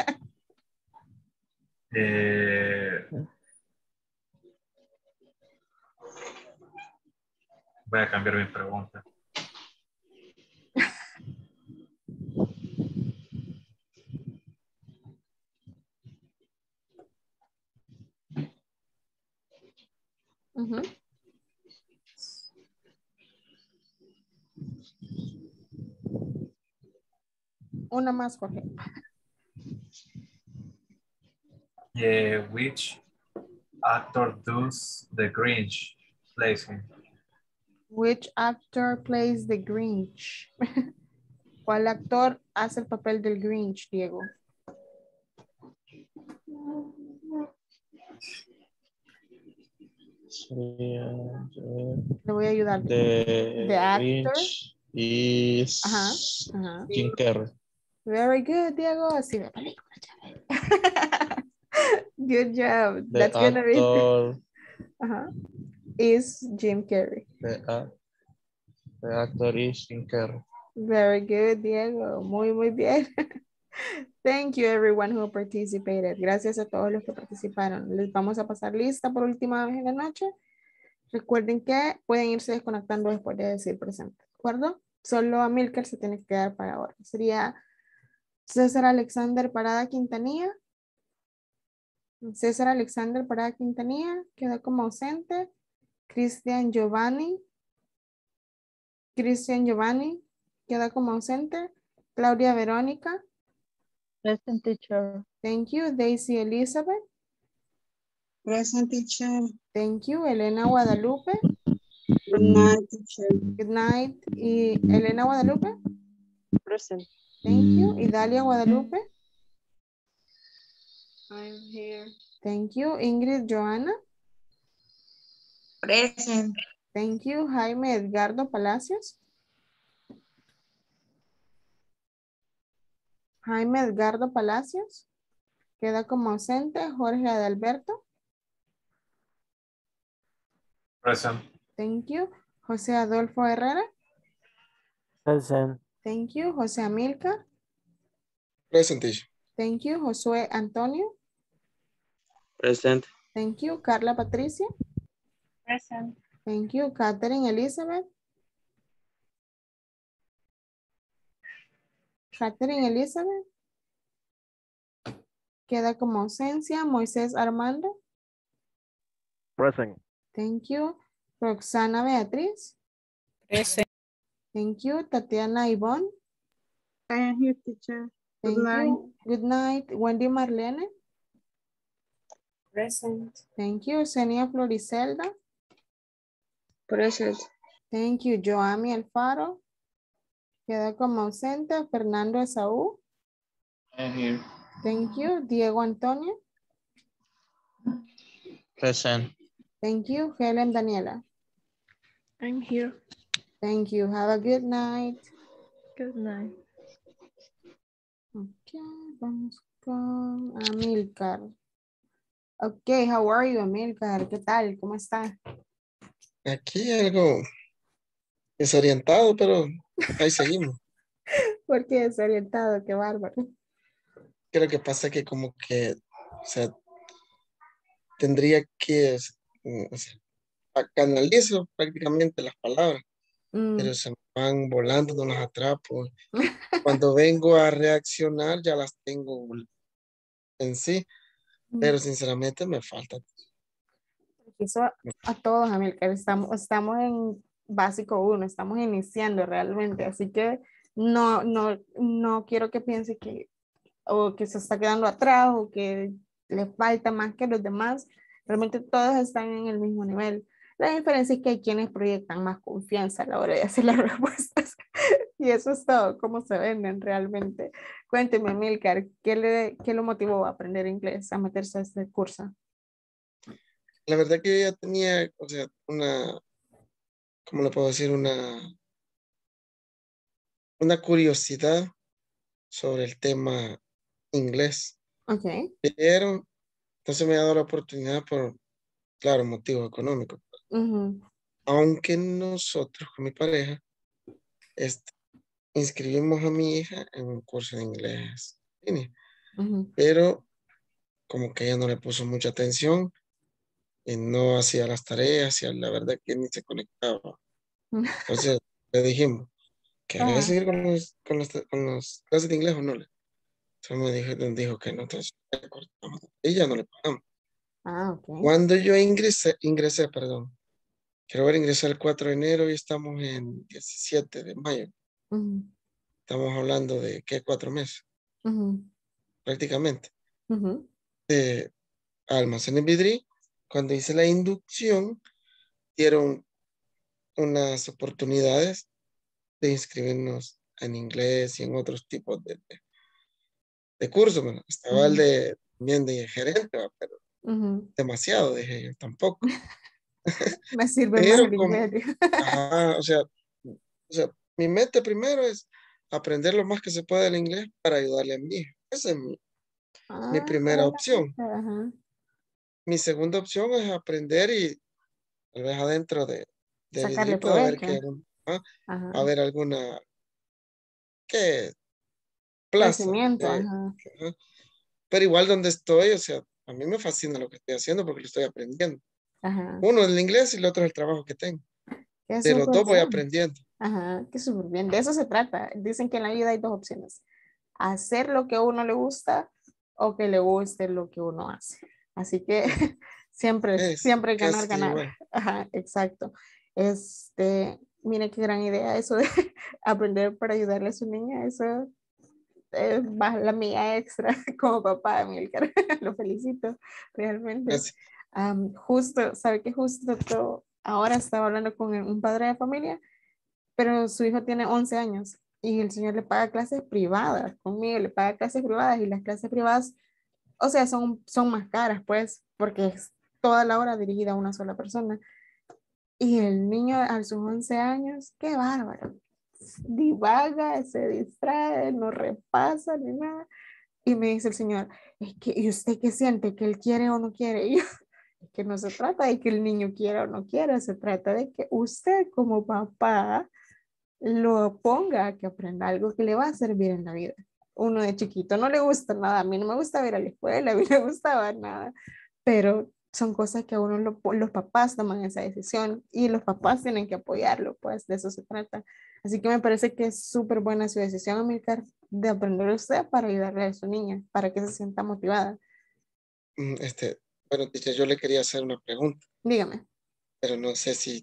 Voy a cambiar mi pregunta. Una más, Jorge. Which actor does the Grinch plays him? Which actor plays the Grinch? ¿Cuál actor hace el papel del Grinch, Diego? Le voy a ayudar. The actor Grinch is Jim Carrey. Very good, Diego. Así de película. Good job. The That's gonna actor be is Jim Carrey. The actor is Jim Carrey. Very good, Diego. Muy, muy bien. Thank you, everyone who participated. Gracias a todos los que participaron. Les vamos a pasar lista por última vez en la noche. Recuerden que pueden irse desconectando después de decir presente. ¿De acuerdo? Solo a Milker se tiene que quedar para ahora. Sería César Alexander Parada Quintanilla. César Alexander Parada Quintanilla queda como ausente. Cristian Giovanni queda como ausente. Claudia Verónica. Present, teacher. Thank you. Daisy Elizabeth. Present, teacher. Thank you. Elena Guadalupe. Good night, teacher. Good night. Y Elena Guadalupe. Present. Thank you. Idalia Guadalupe. I'm here. Thank you. Ingrid Joana. Present. Thank you. Jaime Edgardo Palacios. Jaime Edgardo Palacios. Queda como ausente. Jorge Adalberto. Present. Thank you. José Adolfo Herrera. Present. Thank you. José Amilcar. Present. Thank you. Josué Antonio. Present. Thank you. Carla Patricia. Present. Thank you. Catherine Elizabeth. Catherine Elizabeth. Queda como ausencia. Moisés Armando. Present. Thank you. Roxana Beatriz. Present. Thank you. Tatiana Ivonne. I am here, teacher. Thank you. Good night. Wendy Marlene. Present. Thank you. Senia Floricelda. Present. Thank you. Joami Alfaro. Queda como ausente. Fernando Esaú. I am here. Thank you. Diego Antonio. Present. Thank you. Helen Daniela. I'm here. Thank you. Have a good night. Good night. Ok, vamos con Amilcar. Ok, how are you, Amilcar? ¿Qué tal? ¿Cómo está? Aquí algo desorientado, pero ahí seguimos. ¿Por qué desorientado? Qué bárbaro. Creo que pasa que como que, o sea, tendría que, o sea, canalizo prácticamente las palabras, pero se me van volando, no las atrapo. Cuando vengo a reaccionar ya las tengo en sí, pero sinceramente me falta. Eso a todos, Amilcar, estamos en básico 1, estamos iniciando realmente, así que no quiero que piense que o que se está quedando atrás o que le falta más que los demás. Realmente todos están en el mismo nivel. La diferencia es que hay quienes proyectan más confianza a la hora de hacer las respuestas. Y eso es todo, cómo se venden realmente. Cuénteme, Amilcar, ¿qué lo motivó a aprender inglés, a meterse a este curso? La verdad que yo ya tenía, o sea, ¿cómo le puedo decir? Una curiosidad sobre el tema inglés. Ok. Pero entonces me ha dado la oportunidad por, claro, motivo económico. Aunque nosotros con mi pareja inscribimos a mi hija en un curso de inglés en línea. Pero como que ella no le puso mucha atención y no hacía las tareas y la verdad que ni se conectaba. Entonces le dijimos, ¿querés seguir con los clases de inglés o no? Entonces me dijo que no, entonces le cortamos y ya no le pagamos. Okay. Cuando yo ingresé, perdón, quiero ver, ingresé el 4 de enero y estamos en 17 de mayo. Estamos hablando de, ¿qué? 4 meses. Prácticamente. Almacenes Vidri, cuando hice la inducción, dieron unas oportunidades de inscribirnos en inglés y en otros tipos de cursos. Bueno, estaba el también de gerente, pero demasiado, dije yo, tampoco. Me sirve Pero más el inglés. o sea, mi meta primero es aprender lo más que se pueda el inglés para ayudarle a mi hija. Esa es mi primera opción. Mi segunda opción es aprender y tal vez adentro de sacarle Vidri pueda haber provecho. haber alguna plaza. Crecimiento. Pero igual donde estoy, o sea, a mí me fascina lo que estoy haciendo porque lo estoy aprendiendo. Uno es el inglés y el otro es el trabajo que tengo. De los dos voy aprendiendo. Que súper bien. De eso se trata. Dicen que en la vida hay dos opciones. Hacer lo que a uno le gusta o que le guste lo que uno hace. Así que siempre ganar. Exacto. Mire qué gran idea eso de aprender para ayudarle a su niña. Eso es la mía extra como papá, Amilcar. Lo felicito realmente. Sabe que justo ahora estaba hablando con un padre de familia, pero su hijo tiene 11 años y el señor le paga clases privadas, conmigo le paga clases privadas y las clases privadas, o sea, son más caras pues, porque es toda la hora dirigida a una sola persona. Y el niño a sus 11 años, qué bárbaro, divaga, se distrae, no repasa ni nada. Y me dice el señor, es que, ¿y usted qué siente? ¿Que él quiere o no quiere? Y yo, es que no se trata de que el niño quiera o no quiera, se trata de que usted como papá lo ponga a que aprenda algo que le va a servir en la vida. Uno de chiquito no le gusta nada, a mí no me gusta ir a la escuela, a mí no me gustaba nada, pero son cosas que a uno los papás toman esa decisión y los papás tienen que apoyarlo, pues de eso se trata. Así que me parece que es súper buena su decisión, Amilcar, de aprender usted para ayudarle a su niña, para que se sienta motivada. Bueno, teacher, yo le quería hacer una pregunta. Dígame. Pero no sé si,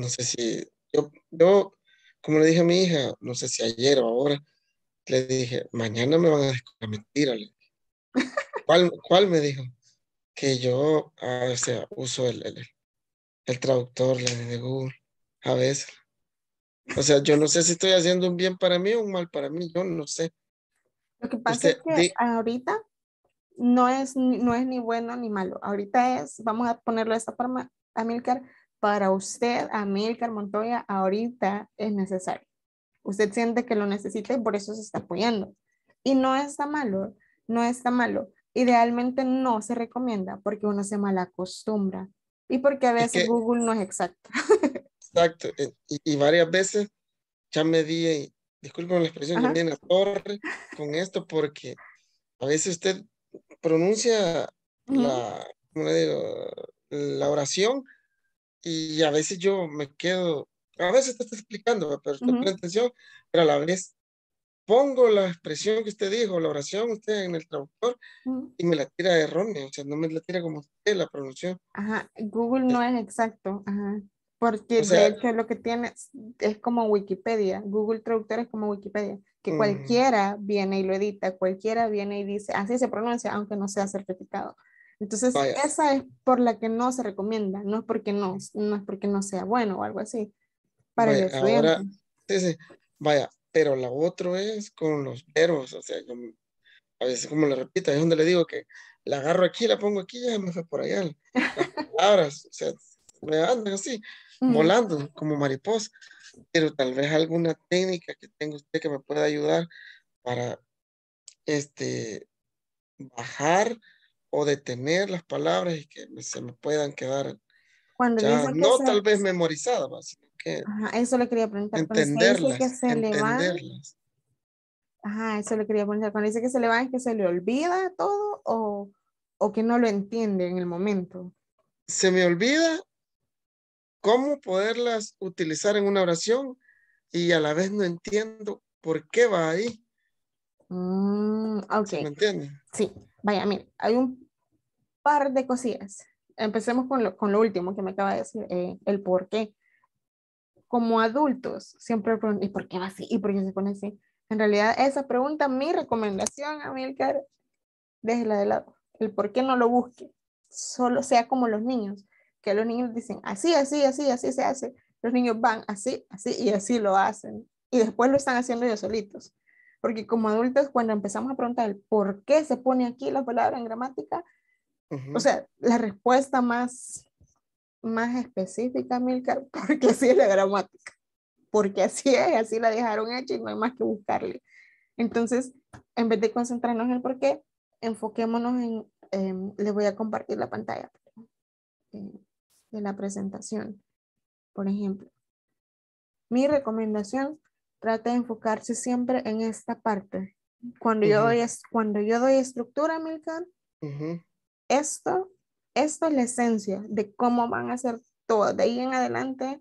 yo, como le dije a mi hija, no sé si ayer o ahora, le dije, mañana me van a descubrir mentira. ¿Cuál me dijo? Que yo, o sea, uso el traductor, la de Google, a veces. O sea, yo no sé si estoy haciendo un bien para mí o un mal para mí, yo no sé. Lo que pasa es que ahorita no es ni bueno ni malo. Ahorita vamos a ponerlo de esta forma, Amilcar, para usted, Amilcar Montoya, ahorita es necesario. Usted siente que lo necesita y por eso se está apoyando. Y no está malo, no está malo. Idealmente no se recomienda porque uno se malacostumbra y porque a veces Google no es exacto. Exacto, y varias veces ya me di, disculpen la expresión, ya me di en la torre con esto porque a veces usted pronuncia ¿cómo le digo? La oración y a veces yo me quedo, a veces te está explicando, pero usted pone atención, pero a la vez pongo la expresión que usted dijo, la oración, usted en el traductor, y me la tira errónea, o sea, no me la tira como usted la pronunció. Ajá, Google no es exacto, ajá, porque o sea, de hecho lo que tiene es como Wikipedia, Google Traductor es como Wikipedia, que cualquiera viene y lo edita, cualquiera viene y dice, así se pronuncia, aunque no sea certificado. Entonces, esa es por la que no se recomienda, no es porque no es porque no sea bueno o algo así, para el estudiante. Ahora, sí, vaya, pero la otra es con los verbos, o sea, yo a veces como le repito, es donde le digo que la agarro aquí, la pongo aquí, ya me fue por allá, las palabras, o sea, me andan así, volando como mariposa, pero tal vez alguna técnica que tenga usted que me pueda ayudar para bajar o detener las palabras y que se me puedan quedar cuando ya, dice que no tal vez memorizadas, sino que ajá, eso le quería preguntar. entenderlas, entenderlas. Ajá, eso le quería preguntar. Cuando dice que se le va, ¿es que se le olvida todo o que no lo entiende en el momento? Se me olvida cómo poderlas utilizar en una oración y a la vez no entiendo por qué va ahí. Ok. ¿Sí me entiende? Sí. Vaya, mire, hay un par de cosillas. Empecemos con lo último que me acaba de decir, el por qué. Como adultos, siempre preguntan, ¿y por qué va así? ¿Y por qué se pone así? En realidad, esa pregunta, mi recomendación, Amilcar, déjela de lado. El por qué no lo busque. Solo sea como los niños, que los niños dicen así, así, así, así se hace. Los niños van así, así y así lo hacen. Y después lo están haciendo ellos solitos. Porque como adultos, cuando empezamos a preguntar el por qué se pone aquí la palabra en gramática, o sea, la respuesta más específica, Milcar, porque así es la gramática. Porque así es, así la dejaron hecha y no hay más que buscarle. Entonces, en vez de concentrarnos en el por qué, enfoquémonos les voy a compartir la pantalla de la presentación. Por ejemplo, mi recomendación, trata de enfocarse siempre en esta parte. Cuando yo doy estructura, Milcar, esto es la esencia de cómo van a hacer todo. De ahí en adelante,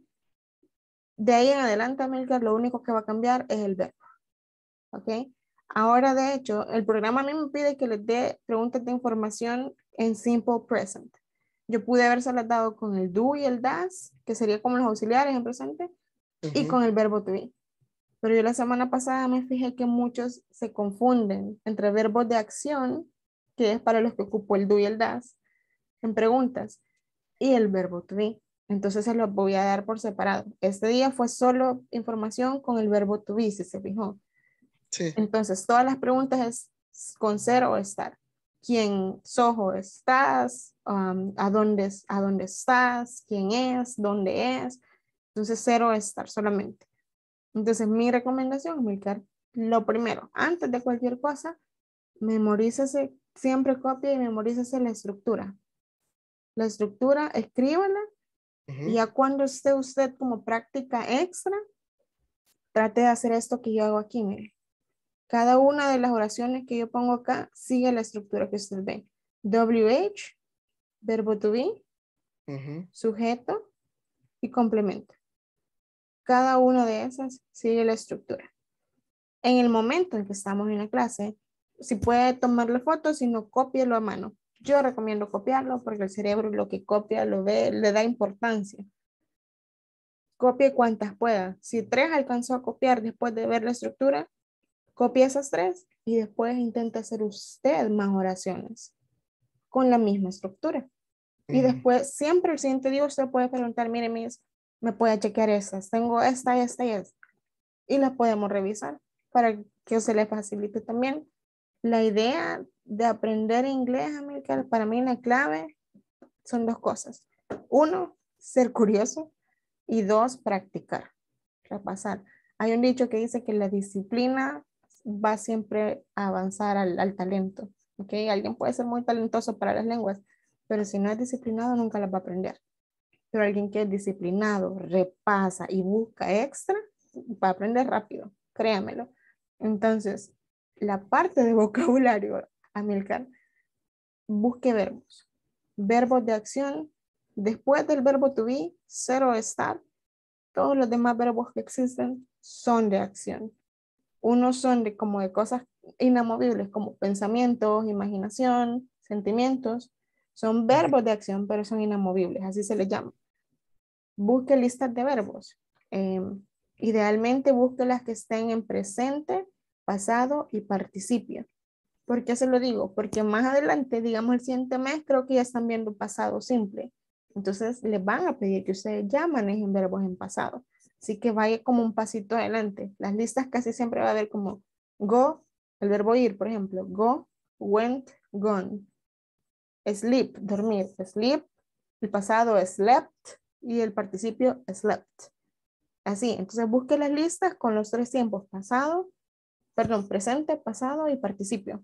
Milcar, lo único que va a cambiar es el verbo. ¿Ok? Ahora, de hecho, el programa a mí me pide que les dé preguntas de información en simple present. Yo pude habérselas dado con el do y el das, que sería como los auxiliares en presente, y con el verbo to be. Pero yo la semana pasada me fijé que muchos se confunden entre verbos de acción, que es para los que ocupo el do y el das, en preguntas, y el verbo to be. Entonces se los voy a dar por separado. Este día fue solo información con el verbo to be, si se fijó. Sí. Entonces, todas las preguntas es con ser o estar. ¿Quién sos o estás? ¿A dónde estás? ¿Quién es? ¿Dónde es? Entonces, ser o estar solamente. Entonces, mi recomendación, Milcar, lo primero, antes de cualquier cosa, memorícese, siempre copia y memorícese la estructura. La estructura, escríbala y ya cuando esté usted como práctica extra, trate de hacer esto que yo hago aquí, mire. Cada una de las oraciones que yo pongo acá sigue la estructura que usted ve. WH, verbo to be, sujeto y complemento. Cada una de esas sigue la estructura. En el momento en que estamos en la clase, si puede tomarle fotos, si no, cópielo a mano. Yo recomiendo copiarlo porque el cerebro lo que copia, lo ve, le da importancia. Copie cuantas pueda. Si 3 alcanzó a copiar después de ver la estructura, copie esas 3 y después intenta hacer usted más oraciones con la misma estructura. Y después, siempre el siguiente día usted puede preguntar, mire, me puede chequear estas. Tengo esta y esta. Y las podemos revisar para que se le facilite también. La idea de aprender inglés, Amílcar, para mí la clave son 2 cosas. 1, ser curioso. Y 2, practicar, repasar. Hay un dicho que dice que la disciplina va siempre a avanzar al talento. ¿Okay? Alguien puede ser muy talentoso para las lenguas, pero si no es disciplinado nunca las va a aprender. Pero alguien que es disciplinado, repasa y busca extra, va a aprender rápido, créamelo. Entonces, la parte de vocabulario, Amílcar, busque verbos. Verbos de acción. Después del verbo to be, 0 estar. Todos los demás verbos que existen son de acción. Unos son de como de cosas inamovibles, como pensamientos, imaginación, sentimientos. Son verbos de acción, pero son inamovibles, así se les llama. Busque listas de verbos. Idealmente busque las que estén en presente, pasado y participio. ¿Por qué se lo digo? Porque más adelante, digamos el siguiente mes, creo que ya están viendo pasado simple. Entonces les van a pedir que ustedes ya manejen verbos en pasado. Así que vaya como un pasito adelante. Las listas casi siempre va a haber como go, el verbo ir, por ejemplo. Go, went, gone. Sleep, dormir. Sleep, el pasado es slept y el participio slept. Así, entonces busque las listas con los 3 tiempos. Presente, pasado y participio.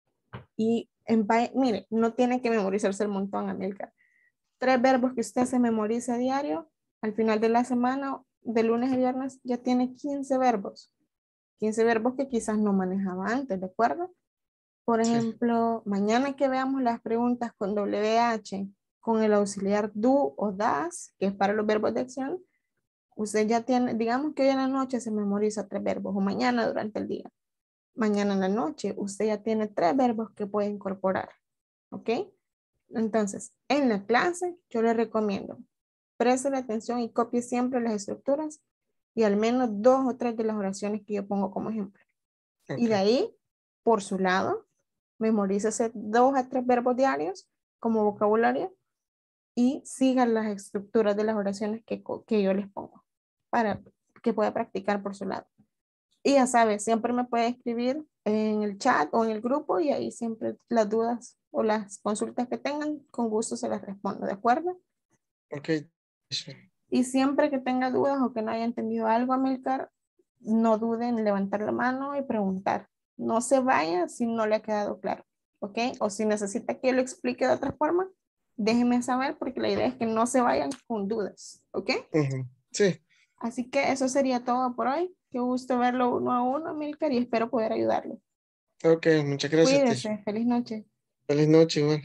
Y mire, no tiene que memorizarse el montón, Amílcar. 3 verbos que usted se memoriza a diario, al final de la semana, de lunes a viernes, ya tiene 15 verbos. 15 verbos que quizás no manejaba antes, ¿de acuerdo? Por ejemplo, mañana que veamos las preguntas con WH, con el auxiliar do o das, que es para los verbos de acción, usted ya tiene, digamos que hoy en la noche se memoriza 3 verbos, o mañana durante el día. Mañana en la noche, usted ya tiene 3 verbos que puede incorporar, ¿ok? Entonces, en la clase, yo le recomiendo, preste atención y copie siempre las estructuras y al menos 2 o 3 de las oraciones que yo pongo como ejemplo. Okay. Y de ahí, por su lado, memorícese 2 a 3 verbos diarios como vocabulario y sigan las estructuras de las oraciones que yo les pongo para que pueda practicar por su lado. Y ya sabes, siempre me puede escribir en el chat o en el grupo y ahí siempre las dudas o las consultas que tengan, con gusto se las respondo, ¿de acuerdo? Ok. Y siempre que tenga dudas o que no haya entendido algo, Amílcar, no duden en levantar la mano y preguntar. No se vaya si no le ha quedado claro, ¿ok? O si necesita que yo lo explique de otra forma, déjenme saber porque la idea es que no se vayan con dudas, ¿ok? Sí. Así que eso sería todo por hoy. Qué gusto verlo uno a uno, Amílcar, y espero poder ayudarlo. Ok, muchas gracias. Cuídese, feliz noche. Feliz noche, igual.